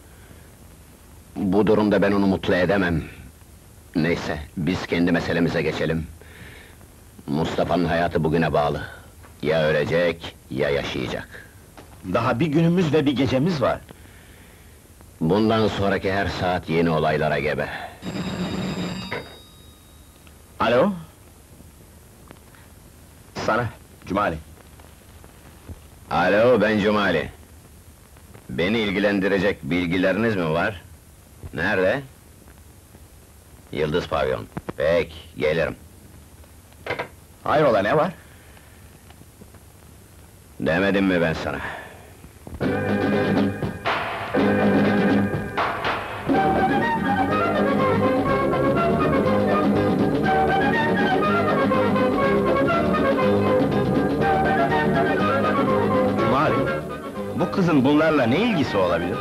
Bu durumda ben onu mutlu edemem. Neyse, biz kendi meselemize geçelim. Mustafa'nın hayatı bugüne bağlı. Ya ölecek, ya yaşayacak. Daha bir günümüz ve bir gecemiz var. Bundan sonraki her saat yeni olaylara gebe. Alo? Sana, Cumali. Alo, ben Cumali. Beni ilgilendirecek bilgileriniz mi var? Nerede? Yıldız Pavyon. Peki, gelirim. Hayrola, ne var? Demedim mi ben sana? Cumali, bu kızın bunlarla ne ilgisi olabilir?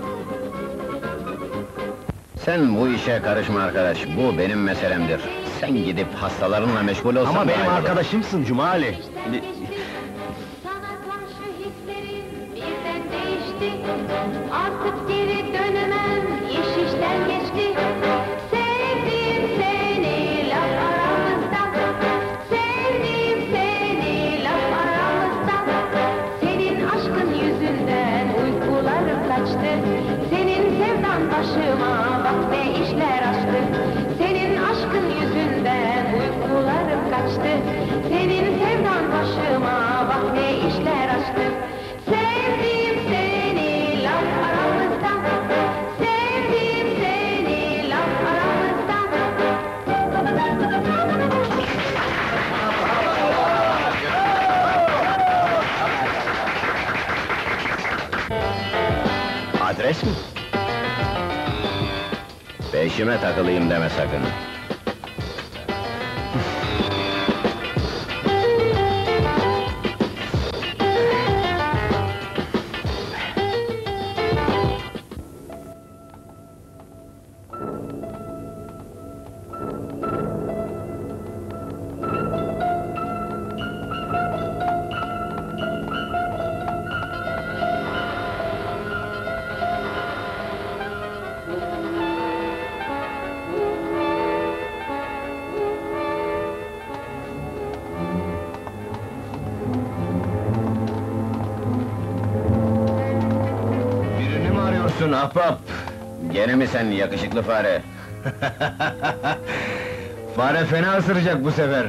Sen bu işe karışma arkadaş, bu benim meselemdir. Sen gidip hastalarınla meşgul olsan... Ama benim daha iyi olur. arkadaşımsın Cumali! Sana karşı hislerim birden değişti. Artık geri dönemem, iş işten geçti. Sevdim seni laf aramızda. Sevdim seni laf aramızda. Senin aşkın yüzünden uykularım kaçtı. Senin sevdan başıma bak ne işler açtı. Senin aşkın yüzünden uykularım kaçtı. Senin sevdan başıma bak ne işler açtı. Sevdim seni laf aramızda. Sevdim seni laf aramızda. Adres mi? Peşime takılayım deme sakın. Birini mi arıyorsun ahbap? Gene mi sen yakışıklı fare? Fare fena ısıracak bu sefer.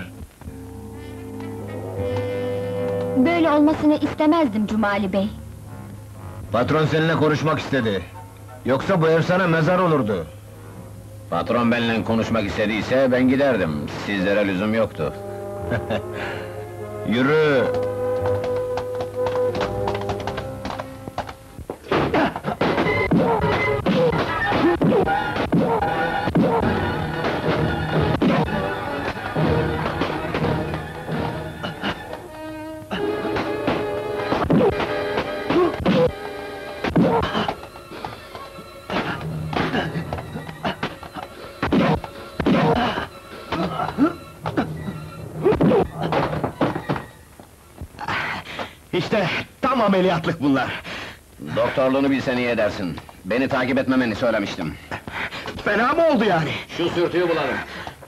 Böyle olmasını istemezdim Cumali Bey. Patron seninle konuşmak istedi. Yoksa bu ev sana mezar olurdu. Patron benimle konuşmak istediyse ben giderdim. Sizlere lüzum yoktu. Yürü! İşte tam ameliyatlık bunlar. Doktorluğunu bilsen iyi edersin. Beni takip etmemeni söylemiştim. Fena mı oldu yani? Şu sürtüyü bulalım.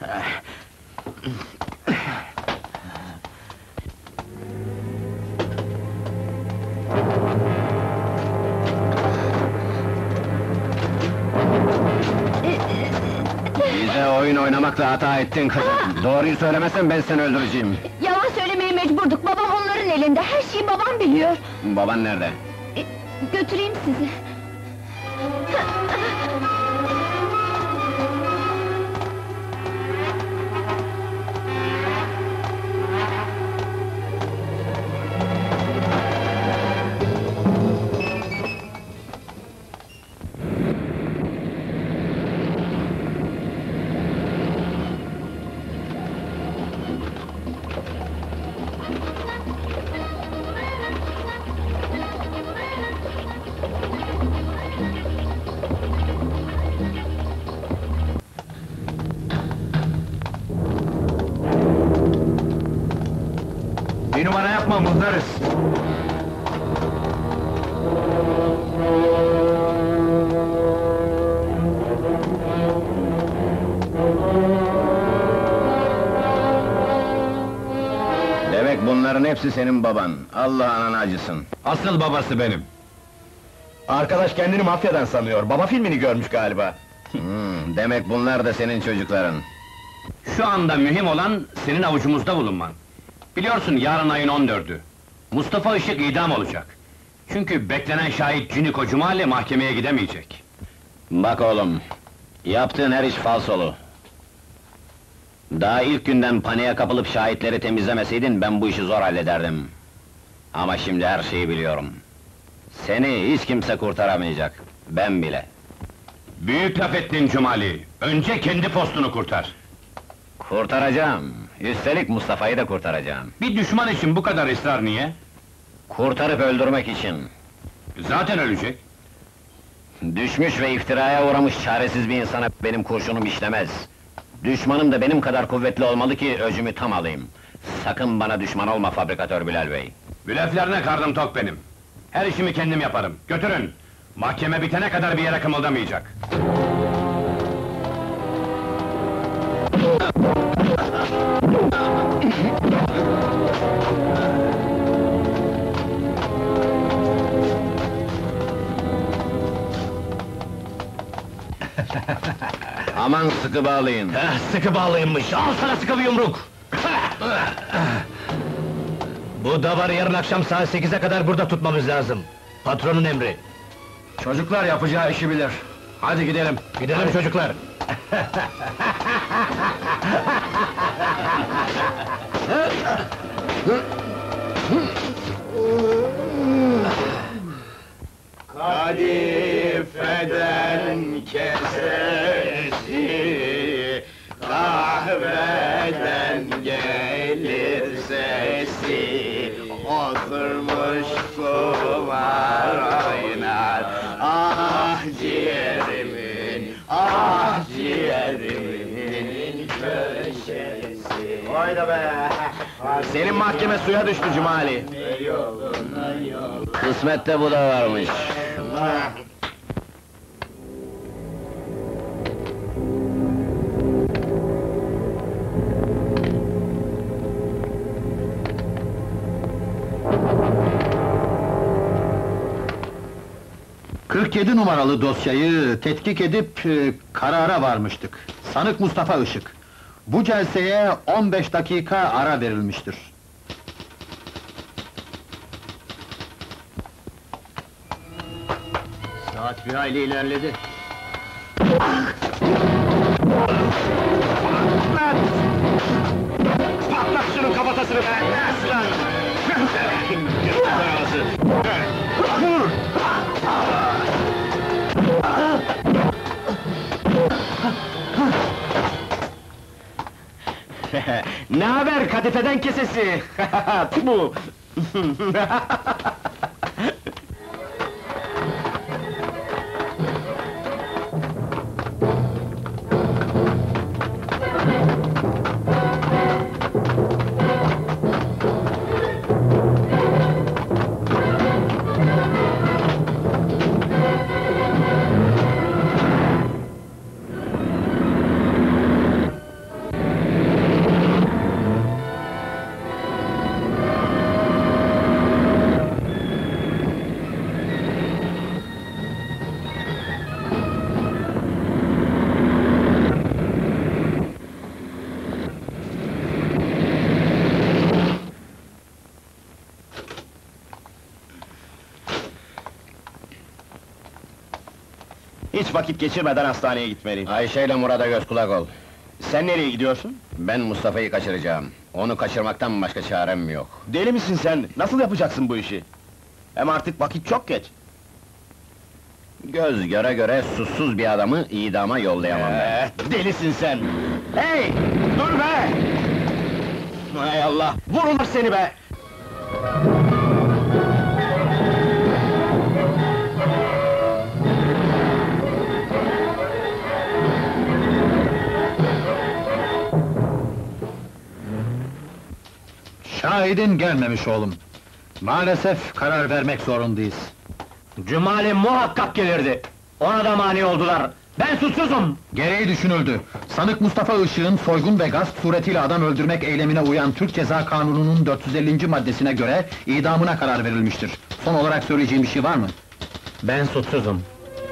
Bize oyun oynamakla hata ettin kızım. Doğruyu söylemezsen ben seni öldüreceğim. Yalan söylemeye mecburduk, babam onların elinde, her şeyi babam biliyor. Baban nerede? Götüreyim sizi. Bir numara yapma, muzlarız! Demek bunların hepsi senin baban. Allah ananı acısın. Asıl babası benim. Arkadaş kendini mafyadan sanıyor, baba filmini görmüş galiba. Demek bunlar da senin çocukların. Şu anda mühim olan senin avucumuzda bulunman. Biliyorsun yarın ayın 14'ü. Mustafa Işık idam olacak. Çünkü beklenen şahit Cüniko Cumali mahkemeye gidemeyecek. Bak oğlum, yaptığın her iş falsolu. Daha ilk günden paniğe kapılıp şahitleri temizlemeseydin ben bu işi zor hallederdim. Ama şimdi her şeyi biliyorum. Seni hiç kimse kurtaramayacak, ben bile. Büyük laf ettin Cumali. Önce kendi postunu kurtar. Kurtaracağım, üstelik Mustafa'yı da kurtaracağım. Bir düşman için bu kadar ısrar niye? Kurtarıp öldürmek için. Zaten ölecek. Düşmüş ve iftiraya uğramış çaresiz bir insana benim kurşunum işlemez. Düşmanım da benim kadar kuvvetli olmalı ki öcümü tam alayım. Sakın bana düşman olma fabrikatör Bilal Bey. Blöflerine karnım tok benim. Her işimi kendim yaparım. Götürün! Mahkeme bitene kadar bir yere kımıldamayacak. Aman sıkı bağlayın. Sıkı bağlıymış, al sana sıkı bir yumruk! Bu davarı yarın akşam saat 8'e kadar burada tutmamız lazım. Patronun emri. Çocuklar yapacağı işi bilir. Hadi gidelim. Gidelim çocuklar. Kadifeden kesesi, kahveden gelir sesi. Oturmuş kumar oynar, ah ciğerimin, ah ciğerimin köşesi. Hayda be! Senin mahkeme suya düştü Cumali. Kısmette bu da varmış. ...47 numaralı dosyayı tetkik edip karara varmıştık. Sanık Mustafa Işık. Bu celseye 15 dakika ara verilmiştir. Saat bir hayli ilerledi. Patlat şunun kafatasını be! Aslan! Vur! Ne haber kadifeden kesesi? Bu. Hiç vakit geçirmeden hastaneye gitmeliyim. Ayşe ile Murat'a göz kulak ol. Sen nereye gidiyorsun? Ben Mustafa'yı kaçıracağım. Onu kaçırmaktan başka çarem yok. Deli misin sen? Nasıl yapacaksın bu işi? Hem artık vakit çok geç. Göz göre göre suçsuz bir adamı idama yollayamam ben. Delisin sen! Hey! Dur be! Hay Allah! Vururlar seni be! Şahidin gelmemiş oğlum. Maalesef karar vermek zorundayız. Cumali muhakkak gelirdi. Ona da mani oldular. Ben suçsuzum! Gereği düşünüldü. Sanık Mustafa Işık'ın soygun ve gasp suretiyle adam öldürmek eylemine uyan Türk Ceza Kanunu'nun 450. maddesine göre idamına karar verilmiştir. Son olarak söyleyeceğim bir şey var mı? Ben suçsuzum.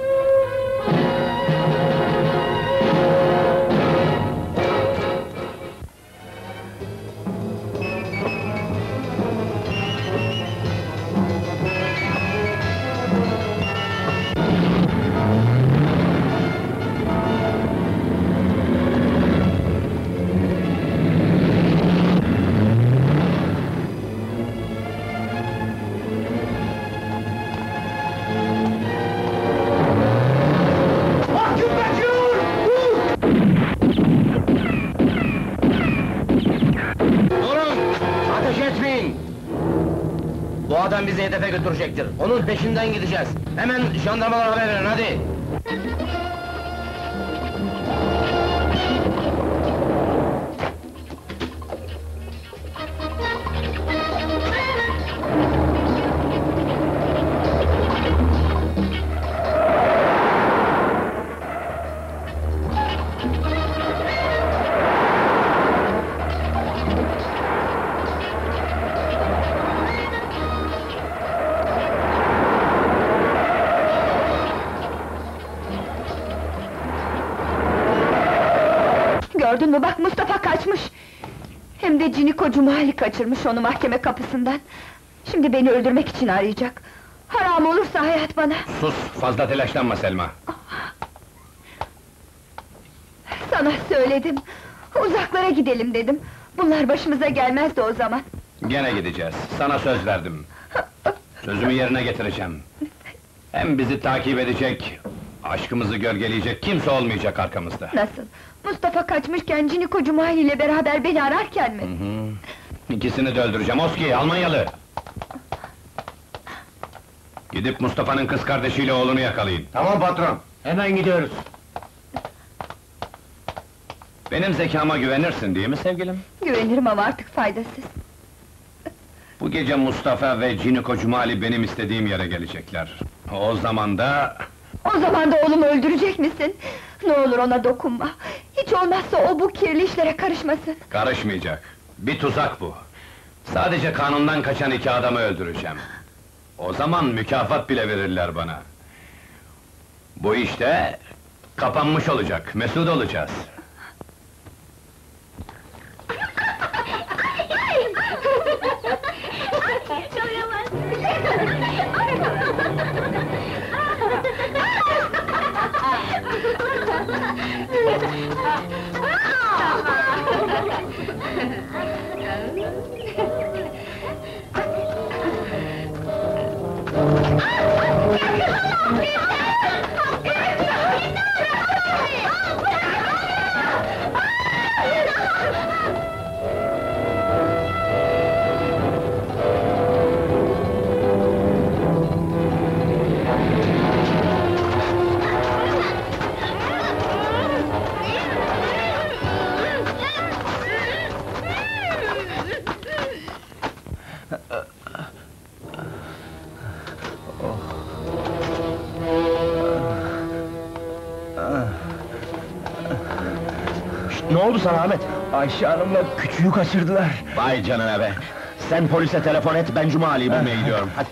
Bu adam bizi hedefe götürecektir. Onun peşinden gideceğiz. Hemen jandarmalara haber verin, hadi! Gördün mü, bak Mustafa kaçmış! Hem de Ciniko Cumali kaçırmış onu mahkeme kapısından. Şimdi beni öldürmek için arayacak. Haram olursa hayat bana! Sus, fazla telaşlanma Selma. Sana söyledim! Uzaklara gidelim dedim! Bunlar başımıza gelmezdi o zaman! Gene gideceğiz, sana söz verdim. Sözümü yerine getireceğim. Hem bizi takip edecek, aşkımızı gölgeleyecek kimse olmayacak arkamızda. Nasıl? Mustafa kaçmışken Ciniko Cumali ile beraber beni ararken mi? İkisini de öldüreceğim, Oski, Almanyalı! Gidip Mustafa'nın kız kardeşiyle oğlunu yakalayın. Tamam patron! Hemen gidiyoruz. Benim zekama güvenirsin değil mi sevgilim? Güvenirim ama artık faydasız. Bu gece Mustafa ve Ciniko Cumali benim istediğim yere gelecekler. O zaman da... O zaman da oğlumu öldürecek misin? Ne olur ona dokunma! Hiç olmazsa o bu kirli işlere karışmasın! Karışmayacak. Bir tuzak bu. Sadece kanundan kaçan iki adamı öldüreceğim. O zaman mükafat bile verirler bana. Bu işte kapanmış olacak, mesut olacağız. Ne oldu sana Ahmet? Ayşe Hanım'la küçüğü kaçırdılar. Vay canına be! Sen polise telefon et, ben Cuma Ali'yi bulmaya gidiyorum, hadi!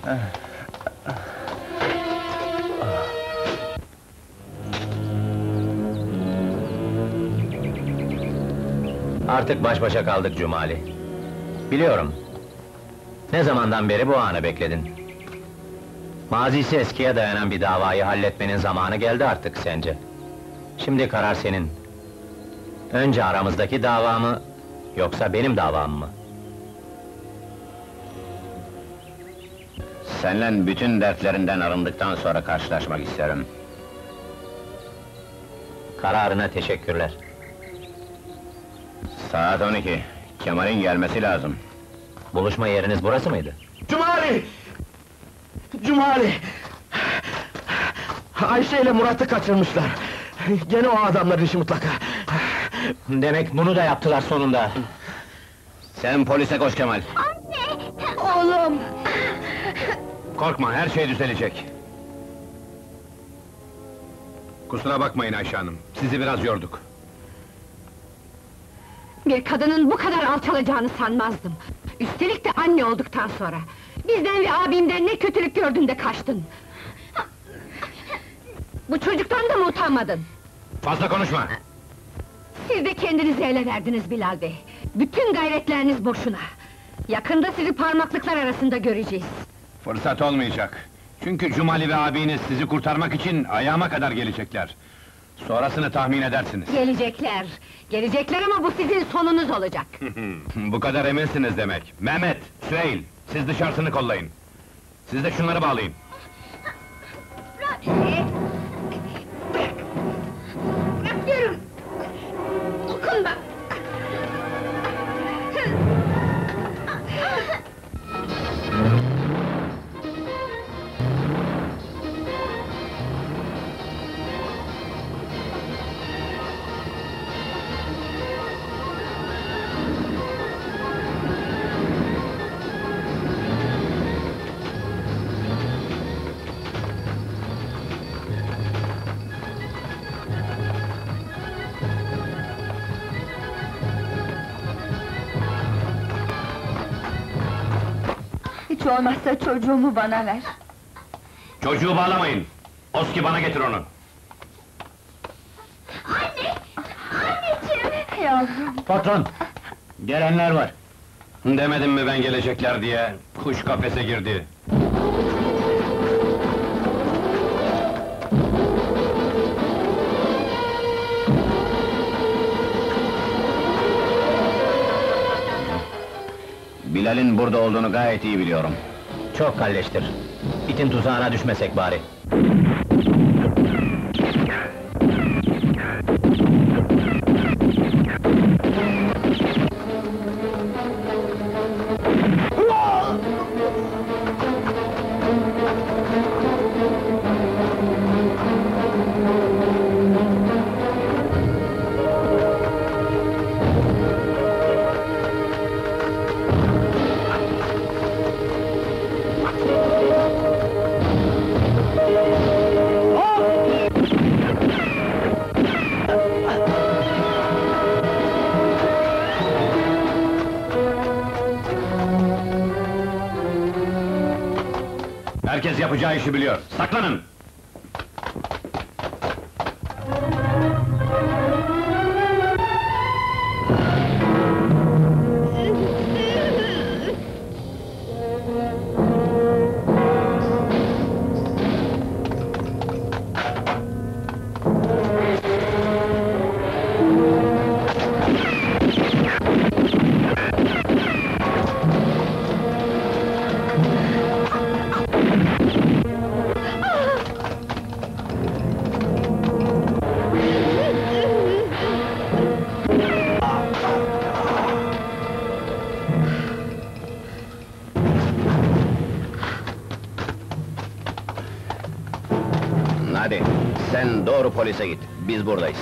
Artık baş başa kaldık Cumali. Biliyorum. Ne zamandan beri bu anı bekledin. Mazisi eskiye dayanan bir davayı halletmenin zamanı geldi artık sence. Şimdi karar senin. Önce aramızdaki dava mı, yoksa benim davam mı? Seninle bütün dertlerinden arındıktan sonra karşılaşmak isterim. Kararına teşekkürler. Saat 12. Kemal'in gelmesi lazım. Buluşma yeriniz burası mıydı? Cuma Ali! Cuma Ali! Ayşe ile Murat'ı kaçırmışlar. Gene o adamların işi mutlaka. Demek bunu da yaptılar sonunda. Sen polise koş Kemal. Oğlum! Korkma, her şey düzelecek. Kusura bakmayın Ayşe Hanım, sizi biraz yorduk. Bir kadının bu kadar alçalacağını sanmazdım. Üstelik de anne olduktan sonra. Bizden ve abimden ne kötülük gördün de kaçtın. Bu çocuktan da mı utanmadın? Fazla konuşma! Siz de kendinizi ele verdiniz Bilal Bey. Bütün gayretleriniz boşuna. Yakında sizi parmaklıklar arasında göreceğiz. Fırsat olmayacak. Çünkü Cumali ve abiniz sizi kurtarmak için ayağıma kadar gelecekler. Sonrasını tahmin edersiniz. Gelecekler. Gelecekler ama bu sizin sonunuz olacak. Bu kadar eminsiniz demek. Mehmet, Süheyl, siz dışarısını kollayın. Siz de şunları bağlayın. Bırak diyorum! Dokunma! Hiç olmazsa çocuğumu bana ver. Çocuğu bağlamayın! Oski bana getir onu! Anneciğim! Yavrum! Patron! Gelenler var. Demedim mi ben gelecekler diye? Kuş kafese girdi. Bilal'in burada olduğunu gayet iyi biliyorum. Çok kalleştir. İtin tuzağına düşmesek bari. Herkes yapacağı işi biliyor. Saklanın! Sen doğru polise git, biz buradayız.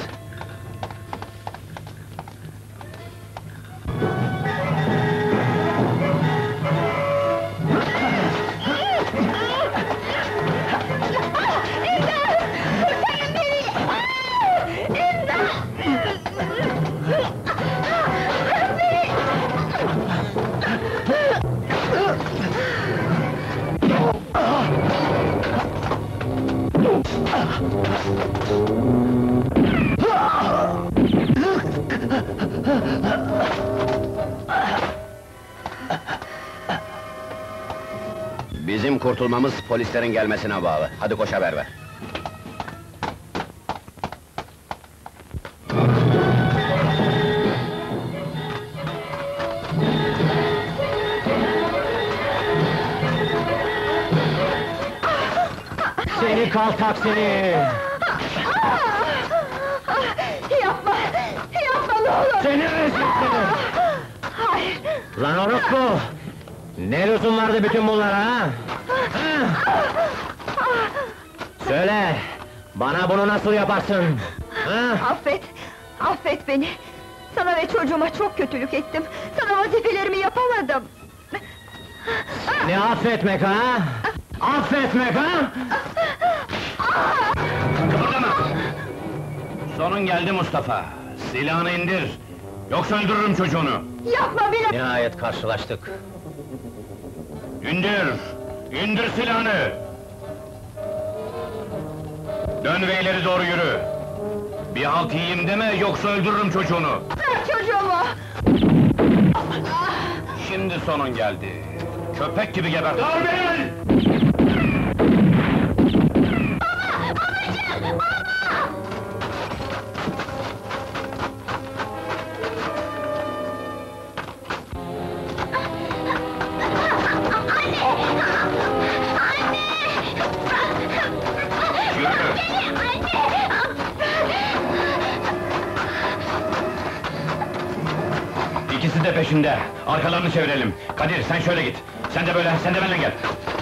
Bizim kurtulmamız polislerin gelmesine bağlı. Hadi koş haber ver. Seni kaltak seni! Yapma! Yapma ne olur! Seni rezil seni! Hayır! Lan orospu! Ne lüzum vardı bütün bunlara ha? Söyle! Bana bunu nasıl yaparsın? Ha? Affet! Affet beni! Sana ve çocuğuma çok kötülük ettim! Sana vazifelerimi yapamadım! Ne affetmek ha? Affetmek ha? Kıpırdama! Sonun geldi Mustafa! Silahını indir! Yoksa öldürürüm çocuğunu! Yapma beni! Nihayet karşılaştık. İndir! İndir silahını! Dön ve ileri doğru yürü! Bir halt yiyeyim deme, yoksa öldürürüm çocuğunu! Bırak çocuğumu! Şimdi sonun geldi! Köpek gibi gebertin! Dur beni! İkisi de peşinde. Arkalarını çevirelim. Kadir sen şöyle git. Sen de böyle, sen de benimle gel.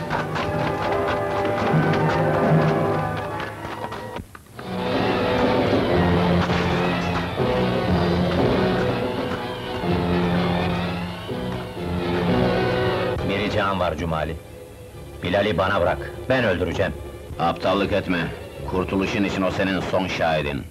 Bir ricam var Cumali. Bilal'i bana bırak, ben öldüreceğim. Aptallık etme. Kurtuluşun için o senin son şahidin.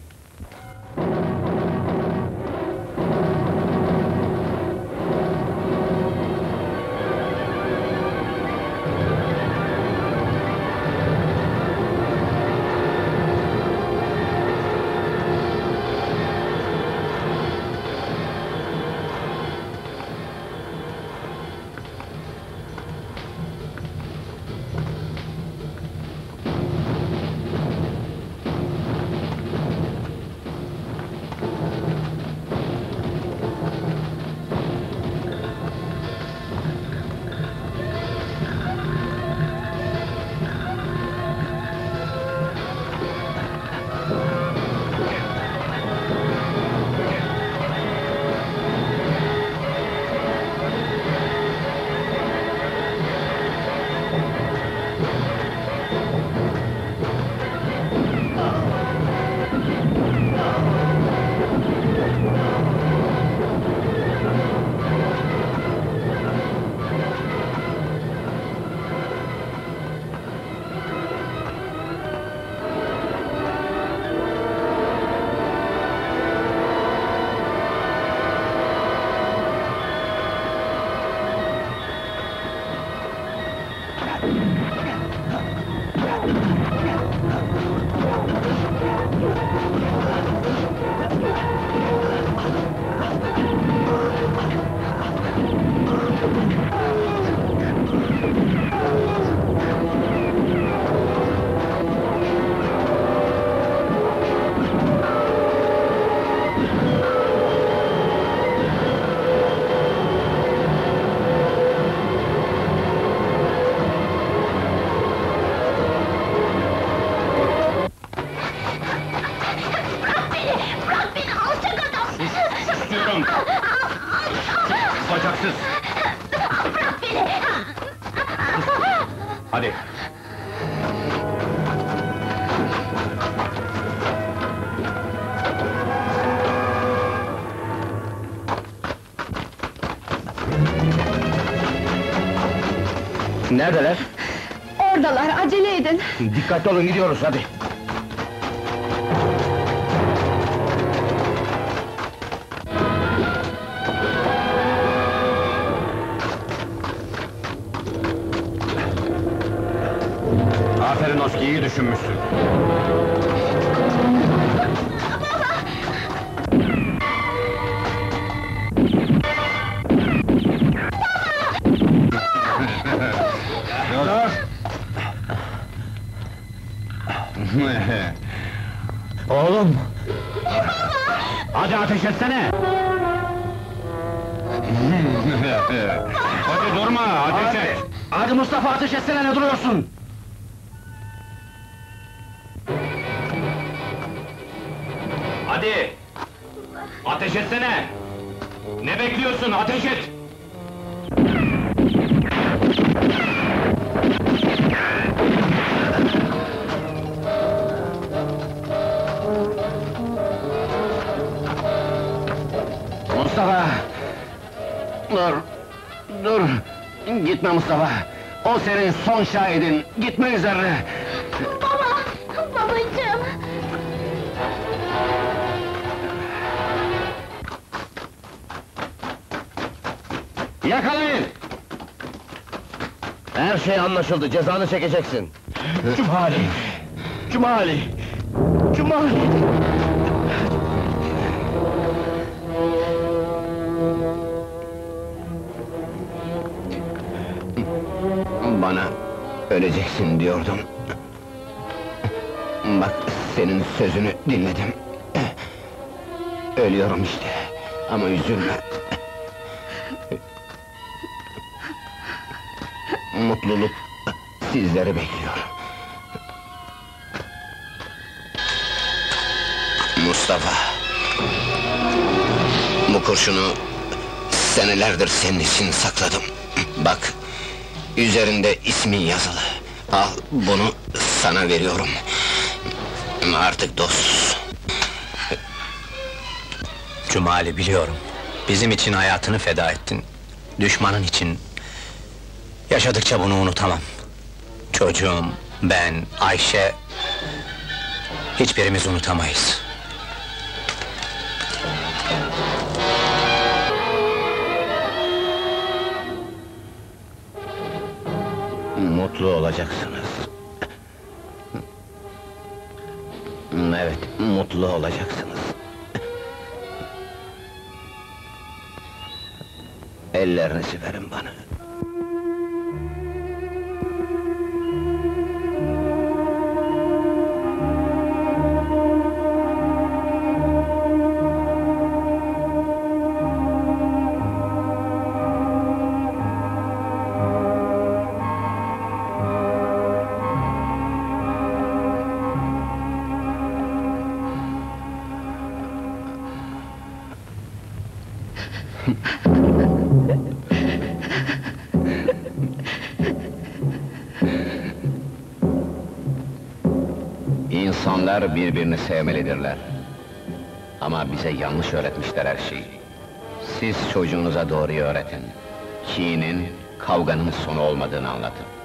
Bacaksız! Bırak beni! Hadi! Neredeler? Oradalar, acele edin! Dikkatli olun, gidiyoruz, hadi! Aferin Oski, iyi düşünmüşsün. Oğlum! Hadi ateş etsene! Hadi durma, ateş et! Hadi Mustafa, ateş etsene, ne duruyorsun? Hadi! Ateş etsene! Ne bekliyorsun, ateş et! Mustafa! Dur! Dur! Gitme Mustafa! O senin son şahidin, gitme üzerine! Baba! Babacığım! Yakalayın! Her şey anlaşıldı, cezanı çekeceksin! Cumali! Cumali! Cumali! Bana öleceksin diyordun. Bak, senin sözünü dinledim. Ölüyorum işte, ama üzülme. Mutluluk sizleri bekliyor. Mustafa! Bu kurşunu senelerdir senin için sakladım. Bak, üzerinde ismin yazılı. Al, bunu sana veriyorum. Artık dostuz. Cumali, biliyorum. Bizim için hayatını feda ettin. Düşmanın için. Yaşadıkça bunu unutamam. Çocuğum, ben, Ayşe... hiçbirimiz unutamayız. Mutlu olacaksınız. Evet, mutlu olacaksınız. Ellerinizi verin bana. İnsanlar birbirini sevmelidirler. Ama bize yanlış öğretmişler her şeyi. Siz çocuğunuza doğruyu öğretin. Kinin, kavganın sonu olmadığını anlatın.